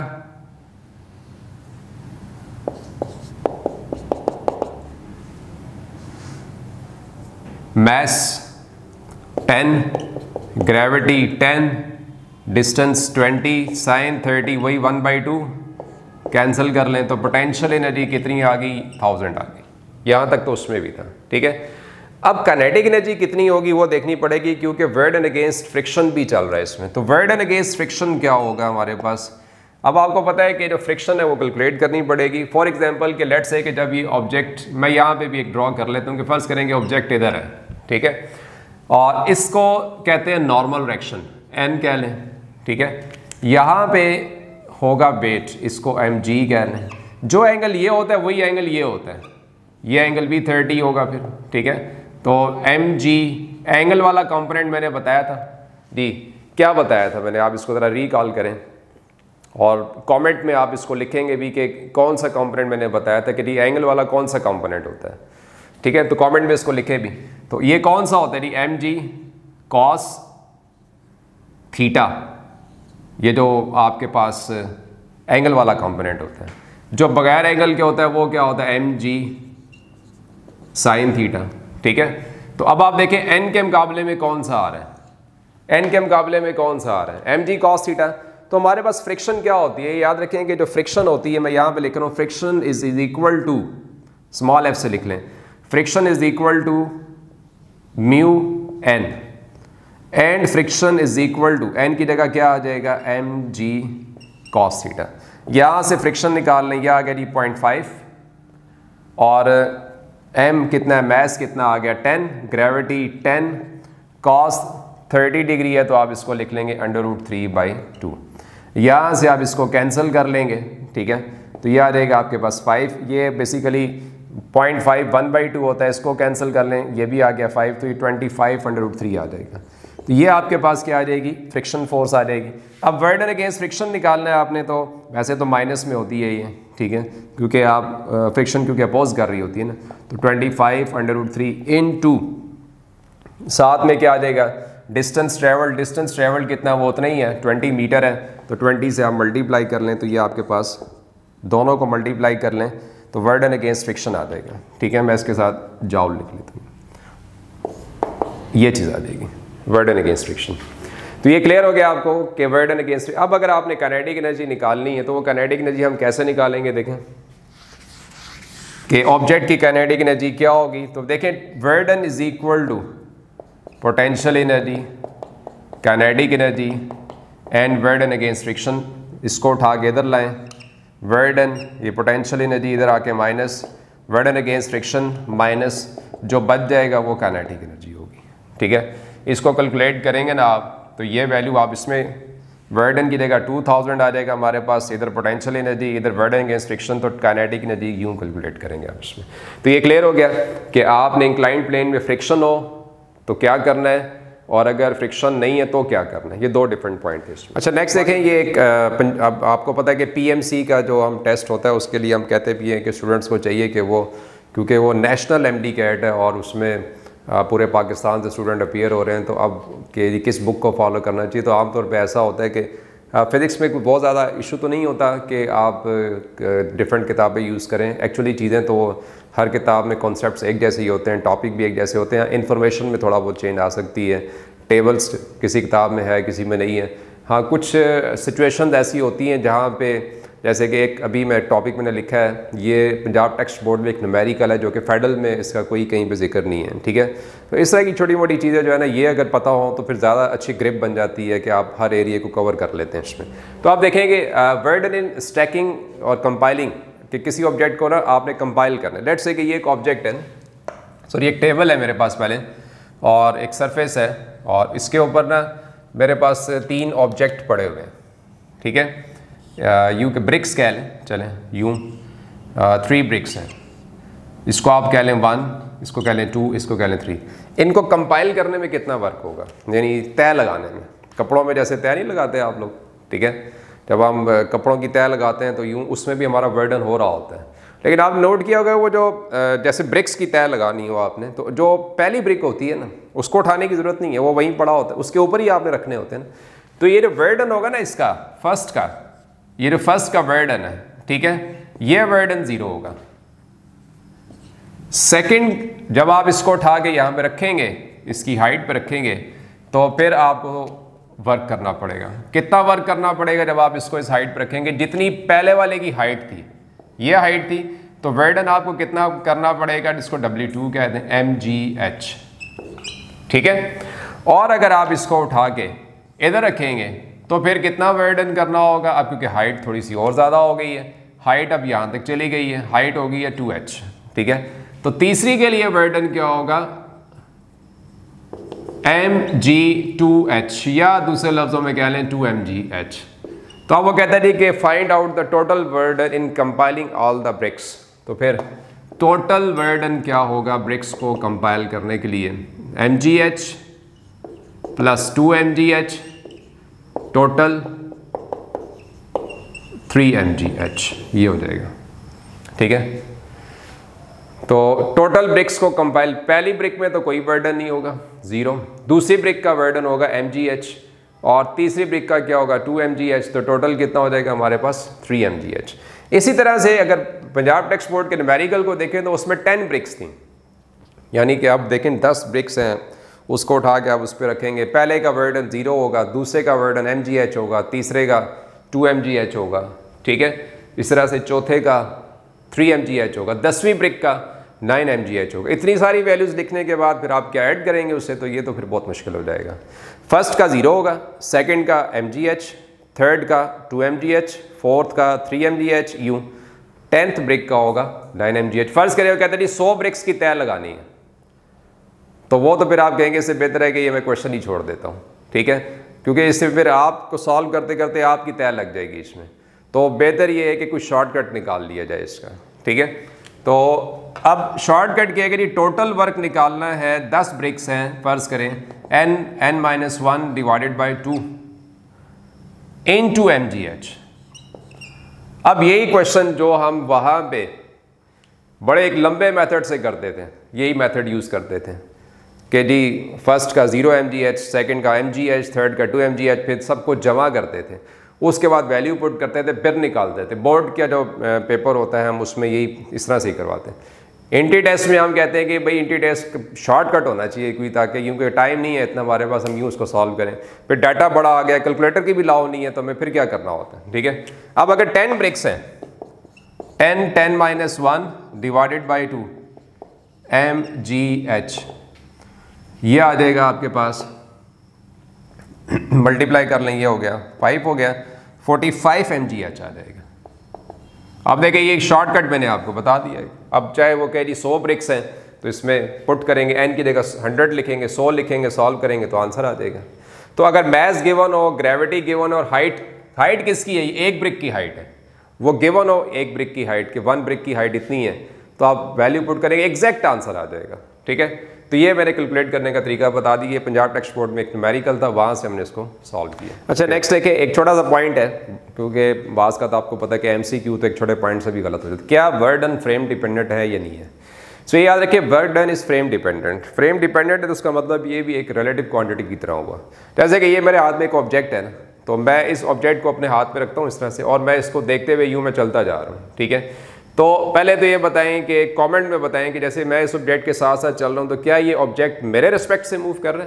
Speaker 1: mass 10, gravity 10, distance 20, sine 30, वही 1/2 कैंसिल कर लें तो पोटेंशियल एनर्जी कितनी आ गई, 1000 आ गई। यहाँ तक तो उसमें भी था। ठीक है, अब काइनेटिक एनर्जी कितनी होगी वो देखनी पड़ेगी, क्योंकि वर्डन अगेंस्ट फ्रिक्शन भी चल रहा है इसमें। तो वर्डन अगेंस्ट फ्रिक्शन क्या होगा हमारे पास, अब आपको पता है कि जो फ्रिक्शन है वो कैलकुलेट करनी पड़ेगी। फॉर एग्जांपल कि लेट्स से कि जब ये ऑब्जेक्ट, मैं यहाँ पे भी एक ड्रॉ कर लेता हूँ कि फर्ज करेंगे ऑब्जेक्ट इधर है, ठीक है, और इसको कहते हैं नॉर्मल डायरेक्शन, एन कह लें। ठीक है, यहाँ पे होगा वेट, इसको mg कह लें। जो एंगल ये होता है वही एंगल ये होता है, ये एंगल भी 30 होगा फिर। ठीक है, तो mg एंगल वाला कंपोनेंट मैंने बताया था जी, क्या बताया था मैंने, आप इसको ज़रा रिकॉल करें और कमेंट में आप इसको लिखेंगे भी कि कौन सा कंपोनेंट मैंने बताया था कि जी एंगल वाला कौन सा कंपोनेंट होता है। ठीक है, तो कमेंट में इसको लिखे भी। तो ये कौन सा होता है जी, mg cos थीटा, ये जो आपके पास एंगल वाला कंपोनेंट होता है। जो बगैर एंगल के होता है वो क्या होता है, mg साइन थीटा। ठीक है, तो अब आप देखें n के मुकाबले में कौन सा आ रहा है, n के मुकाबले में कौन सा आ रहा है, mg cos थीटा। तो हमारे पास फ्रिक्शन क्या होती है, याद रखें कि जो फ्रिक्शन होती है, मैं यहाँ पे लिख रहा हूँ, friction is equal to, small f से लिख लें, friction is equal to mu n, and friction is equal to, n की जगह क्या आ जाएगा, mg cos थीटा। यहाँ से फ्रिक्शन निकाल लें, यह आ गया जी 0.5, और m कितना है, मैस कितना आ गया 10, ग्रेविटी 10, कॉस 30 डिग्री है तो आप इसको लिख लेंगे √3/2। यहाँ से आप इसको कैंसिल कर लेंगे, ठीक है, तो ये आ जाएगा आपके पास 5। ये बेसिकली 0.5 1/2 होता है, इसको कैंसिल कर लें, ये भी आ गया 5, तो ये 25/√3 आ जाएगा। तो ये आपके पास क्या आ जाएगी, फ्रिक्शन फोर्स आ जाएगी। अब वर्डन अगेंस्ट फ्रिक्शन निकालना है आपने, तो वैसे तो माइनस में होती है ये, ठीक है, क्योंकि आप फ्रिक्शन क्योंकि अपोज कर रही होती है ना, तो 25/√3 इनटू साथ में क्या आ जाएगा, डिस्टेंस ट्रेवल कितना, वो उतना ही है, 20 मीटर है, तो 20 से आप मल्टीप्लाई कर लें, तो ये आपके पास दोनों को मल्टीप्लाई कर लें तो वर्डन अगेंस्ट फ्रिक्शन आ जाएगा, ठीक है। मैं इसके साथ जाउल लिख लेता हूँ, ये चीज़ आ जाएगी वर्डन अगेंस्ट फ्रिक्शन। तो ये क्लियर हो गया आपको कि वर्डन अगेंस्ट। अब अगर आपने काइनेटिक एनर्जी निकालनी है तो वो काइनेटिक एनर्जी हम कैसे निकालेंगे, देखें कि ऑब्जेक्ट की काइनेटिक एनर्जी क्या होगी। तो देखें work done is equal to potential energy, kinetic energy and work done against friction. इसको उठा के इधर लाएं, वर्डन ये पोटेंशियल एनर्जी इधर आके minus, work done against friction minus, जो बच जाएगा वो काइनेटिक एनर्जी होगी, ठीक है। इसको कैलकुलेट करेंगे ना आप, तो ये वैल्यू आप इसमें वर्डन की जगह 2000 आ जाएगा हमारे पास, इधर पोटेंशियल एनर्जी, इधर वर्डन अगेंस्ट फ्रिक्शन, तो काइनेटिक एनर्जी यूँ कैलकुलेट करेंगे आप इसमें। तो ये क्लियर हो गया कि आपने इंक्लाइंड प्लेन में फ्रिक्शन हो तो क्या करना है, और अगर फ्रिक्शन नहीं है तो क्या करना है, ये दो डिफरेंट पॉइंट थे इसमें। अच्छा नेक्स्ट देखें, ये एक अब आपको पता है कि पीएमसी का जो हम टेस्ट होता है उसके लिए हम कहते भी हैं कि स्टूडेंट्स को चाहिए कि वो, क्योंकि वो नेशनल एमडी कैट है और उसमें पूरे पाकिस्तान से स्टूडेंट अपीयर हो रहे हैं, तो अब कि किस बुक को फॉलो करना चाहिए। तो आमतौर पे ऐसा होता है कि फ़िज़िक्स में कोई बहुत ज़्यादा इशू तो नहीं होता कि आप डिफरेंट किताबें यूज़ करें। एक्चुअली चीज़ें तो हर किताब में कॉन्सेप्ट्स एक जैसे ही होते हैं, टॉपिक भी एक जैसे होते हैं, इन्फॉर्मेशन में थोड़ा बहुत चेंज आ सकती है, टेबल्स किसी किताब में है किसी में नहीं है। हाँ, कुछ सिचुएशन ऐसी होती हैं जहाँ पे, जैसे कि एक अभी मैं टॉपिक मैंने लिखा है, ये पंजाब टेक्स्ट बोर्ड में एक न्यूमेरिकल है जो कि फेडरल में इसका कोई कहीं पे जिक्र नहीं है, ठीक है। तो इस तरह की छोटी मोटी चीज़ें जो है ना, ये अगर पता हो तो फिर ज़्यादा अच्छी ग्रिप बन जाती है कि आप हर एरिया को कवर कर लेते हैं इसमें। तो आप देखेंगे वर्डन इन स्टैकिंग और कंपाइलिंग, कि किसी ऑब्जेक्ट को ना आपने कंपाइल करना है। लेट्स से कि ये एक ऑब्जेक्ट है, सॉरी एक टेबल है मेरे पास पहले, और एक सरफेस है, और इसके ऊपर ना मेरे पास 3 ऑब्जेक्ट पड़े हुए हैं, ठीक है। यूँ के ब्रिक्स कह लें, चलें यूँ 3 ब्रिक्स हैं, इसको आप कह लें 1, इसको कह लें 2, इसको कह लें 3। इनको कंपाइल करने में कितना वर्क होगा, यानी तय लगाने में, कपड़ों में जैसे तय नहीं लगाते आप लोग, ठीक है, जब हम कपड़ों की तय लगाते हैं तो यूँ उसमें भी हमारा वर्डन हो रहा होता है। लेकिन आप नोट किया होगा वो जो जैसे ब्रिक्स की तय लगानी हो आपने, तो जो पहली ब्रिक होती है ना, उसको उठाने की ज़रूरत नहीं है, वो वहीं पड़ा होता है, उसके ऊपर ही आपने रखने होते हैं ना। तो ये जो वर्डन होगा ना इसका फर्स्ट का, ये जो फर्स्ट का वर्डन है, ठीक है, ये वर्डन 0 होगा। सेकंड, जब आप इसको उठा के यहाँ पे रखेंगे, इसकी हाइट पे रखेंगे, तो फिर आपको वर्क करना पड़ेगा। कितना वर्क करना पड़ेगा जब आप इसको इस हाइट पे रखेंगे, जितनी पहले वाले की हाइट थी, ये हाइट थी, तो वर्डन आपको कितना करना पड़ेगा, जिसको W2 कहते हैं, mgh, ठीक है। और अगर आप इसको उठा के इधर रखेंगे तो फिर कितना वर्डन करना होगा, अब क्योंकि हाइट थोड़ी सी और ज़्यादा हो गई है, हाइट अब यहाँ तक चली गई है, हाइट हो गई है 2h, ठीक है। तो तीसरी के लिए वर्डन क्या होगा, mg2h, या दूसरे लफ्ज़ों में कह लें 2mgh। तो अब वो कहता है कि find out the total work done in compiling all the bricks. तो फिर टोटल वर्डन क्या होगा ब्रिक्स को कंपाइल करने के लिए, mgh plus 2mgh, total 3mgh, ये हो जाएगा, ठीक है। तो टोटल ब्रिक्स को कंपाइल, पहली ब्रिक में तो कोई वर्डन नहीं होगा 0, दूसरी ब्रिक का वर्डन होगा mgh, और तीसरी ब्रिक का क्या होगा 2mgh, तो टोटल कितना हो जाएगा हमारे पास 3mgh। इसी तरह से अगर पंजाब टेक्स्ट बोर्ड के न्यूमेरिकल को देखें तो उसमें 10 ब्रिक्स थी, यानी कि अब देखें 10 ब्रिक्स हैं, उसको उठा के आप उस पर रखेंगे, पहले का वर्डन 0 होगा, दूसरे का वर्डन mgh होगा, तीसरे का 2mgh होगा, ठीक है। इस तरह से चौथे का 3mgh होगा, 10वीं ब्रिक का 9mgh होगा। इतनी सारी वैल्यूज़ लिखने के बाद फिर आप क्या ऐड करेंगे उससे, तो ये तो फिर बहुत मुश्किल हो जाएगा। फर्स्ट का 0 होगा, सेकंड का mgh, थर्ड का 2mgh, फोर्थ का 3mgh, यूँ 10th ब्रिक का होगा 9 mgh। फर्ज करें कहते हैं 100 ब्रिक्स की तय लगानी है, तो वो तो फिर आप कहेंगे इससे बेहतर है कि ये मैं क्वेश्चन ही छोड़ देता हूँ, ठीक है, क्योंकि इससे फिर आपको सॉल्व करते करते आपकी तय लग जाएगी इसमें। तो बेहतर ये है कि कुछ शॉर्टकट निकाल लिया जाए इसका, ठीक है। तो अब शॉर्टकट क्या है कि टोटल वर्क निकालना है, 10 ब्रिक्स हैं फर्ज करें, n-1 divided by 2 into mgh। अब यही क्वेश्चन जो हम वहाँ पे बड़े एक लंबे मेथड से करते थे, यही मेथड यूज़ करते थे कि जी फर्स्ट का 0 mgh, सेकंड का mgh, थर्ड का 2 mgh, फिर सबको जमा करते थे, उसके बाद वैल्यू पुट करते थे, फिर निकालते थे। बोर्ड का जो पेपर होता है हम उसमें यही इस तरह से ही करवाते हैं। इंटी टेस्ट में हम कहते हैं कि भाई इंटी टेस्ट शॉर्टकट होना चाहिए कोई, ताकि क्योंकि टाइम नहीं है इतना हमारे पास, हम यूँ उसको सॉल्व करें। फिर डाटा बड़ा आ गया, कैलकुलेटर की भी लाओ नहीं है, तो हमें फिर क्या करना होता है, ठीक है। अब अगर 10 ब्रिक्स हैं, 10-1 डिवाइडेड बाई 2 mgh, ये आ जाएगा आपके पास, मल्टीप्लाई कर लें, ये हो गया 5 हो गया, 45 mgh आ जाएगा। अब देखिए ये शॉर्टकट मैंने आपको बता दिया है। अब चाहे वो कह जी 100 ब्रिक्स हैं तो इसमें पुट करेंगे, n की जगह 100 लिखेंगे, 100 लिखेंगे, सॉल्व करेंगे तो आंसर आ जाएगा। तो अगर मैथ गिवन हो, ग्रेविटी गिवन हो और हाइट किसकी है, एक ब्रिक की हाइट है, वो गिवन हो एक ब्रिक की हाइट, कि 1 ब्रिक की हाइट इतनी है, तो आप वैल्यू पुट करेंगे, एग्जैक्ट आंसर आ जाएगा, ठीक है। तो ये मैंने कैलकुलेट करने का तरीका बता दी। ये पंजाब टेक्स्ट बोर्ड में एक न्यूमेरिकल था, वहाँ से हमने इसको सॉल्व किया। अच्छा नेक्स्ट देखिए, एक छोटा सा पॉइंट है, क्योंकि बास का तो आपको पता है कि MCQ तो एक छोटे पॉइंट से भी गलत हो जाता है। क्या वर्ड डन फ्रेम डिपेंडेंट है या नहीं है? सो ये याद रखिए, work done is frame dependent. Frame dependent है तो उसका मतलब ये भी एक रिलेटिव क्वांटिटी की तरह हुआ। जैसे कि ये मेरे हाथ में एक ऑब्जेक्ट है ना, तो मैं इस ऑब्जेक्ट को अपने हाथ में रखता हूँ इस तरह से, और मैं इसको देखते हुए यूँ मैं चलता जा रहा हूँ, ठीक है। तो पहले तो ये बताएं कि कमेंट में बताएं कि जैसे मैं इस ऑब्जेक्ट के साथ साथ चल रहा हूं, तो क्या ये ऑब्जेक्ट मेरे रिस्पेक्ट से मूव कर रहा है?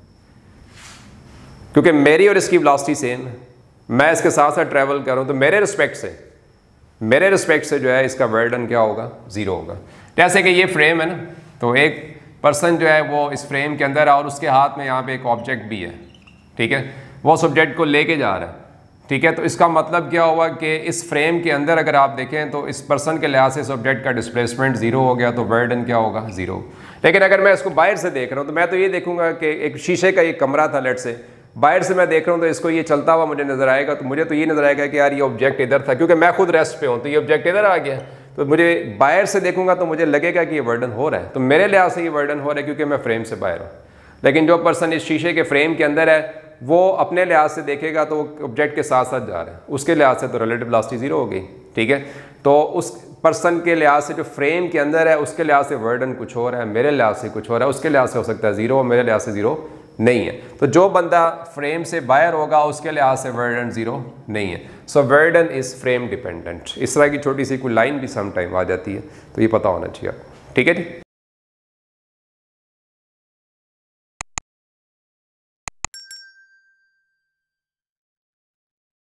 Speaker 1: क्योंकि मेरी और इसकी वेलोसिटी सेम है, मैं इसके साथ साथ ट्रैवल कर रहा हूं, तो मेरे रिस्पेक्ट से जो है इसका वर्क डन क्या होगा, 0 होगा। जैसे कि ये फ्रेम है ना, तो एक पर्सन जो है वो इस फ्रेम के अंदर है और उसके हाथ में यहाँ पे एक ऑब्जेक्ट भी है, ठीक है, वो उस ऑब्जेक्ट को लेके जा रहा है, ठीक है। तो इसका मतलब क्या हुआ कि इस फ्रेम के अंदर अगर आप देखें तो इस पर्सन के लिहाज से इस ऑब्जेक्ट का डिस्प्लेसमेंट 0 हो गया, तो वर्क डन क्या होगा, 0। लेकिन अगर मैं इसको बाहर से देख रहा हूँ तो मैं तो ये देखूंगा कि एक शीशे का ये कमरा था, लेट से बाहर से मैं देख रहा हूँ तो इसको ये चलता हुआ मुझे नजर आएगा, तो मुझे तो ये नजर आएगा कि यार ये ऑब्जेक्ट इधर था, क्योंकि मैं खुद रेस्ट पे हूँ, तो ये ऑब्जेक्ट इधर आ गया। तो मुझे बाहर से देखूंगा तो मुझे लगेगा कि ये वर्क डन हो रहा है, तो मेरे लिहाज से ये वर्क डन हो रहा है क्योंकि मैं फ्रेम से बाहर हूँ। लेकिन जो पर्सन इस शीशे के फ्रेम के अंदर है वो अपने लिहाज से देखेगा तो ऑब्जेक्ट के साथ साथ जा रहा है, उसके लिहाज से तो रिलेटिव वेलोसिटी 0 हो गई, ठीक है। तो उस पर्सन के लिहाज से जो फ्रेम के अंदर है उसके लिहाज से वर्क डन कुछ हो रहा है, मेरे लिहाज से कुछ हो रहा है, उसके लिहाज से हो सकता है 0, मेरे लिहाज से 0 नहीं है। तो जो बंदा फ्रेम से बाहर होगा उसके लिहाज से वर्क डन 0 नहीं है। So work done is frame dependent. इस तरह की छोटी सी कोई लाइन भी सम टाइम आ जाती है, तो ये पता होना चाहिए, ठीक है जी।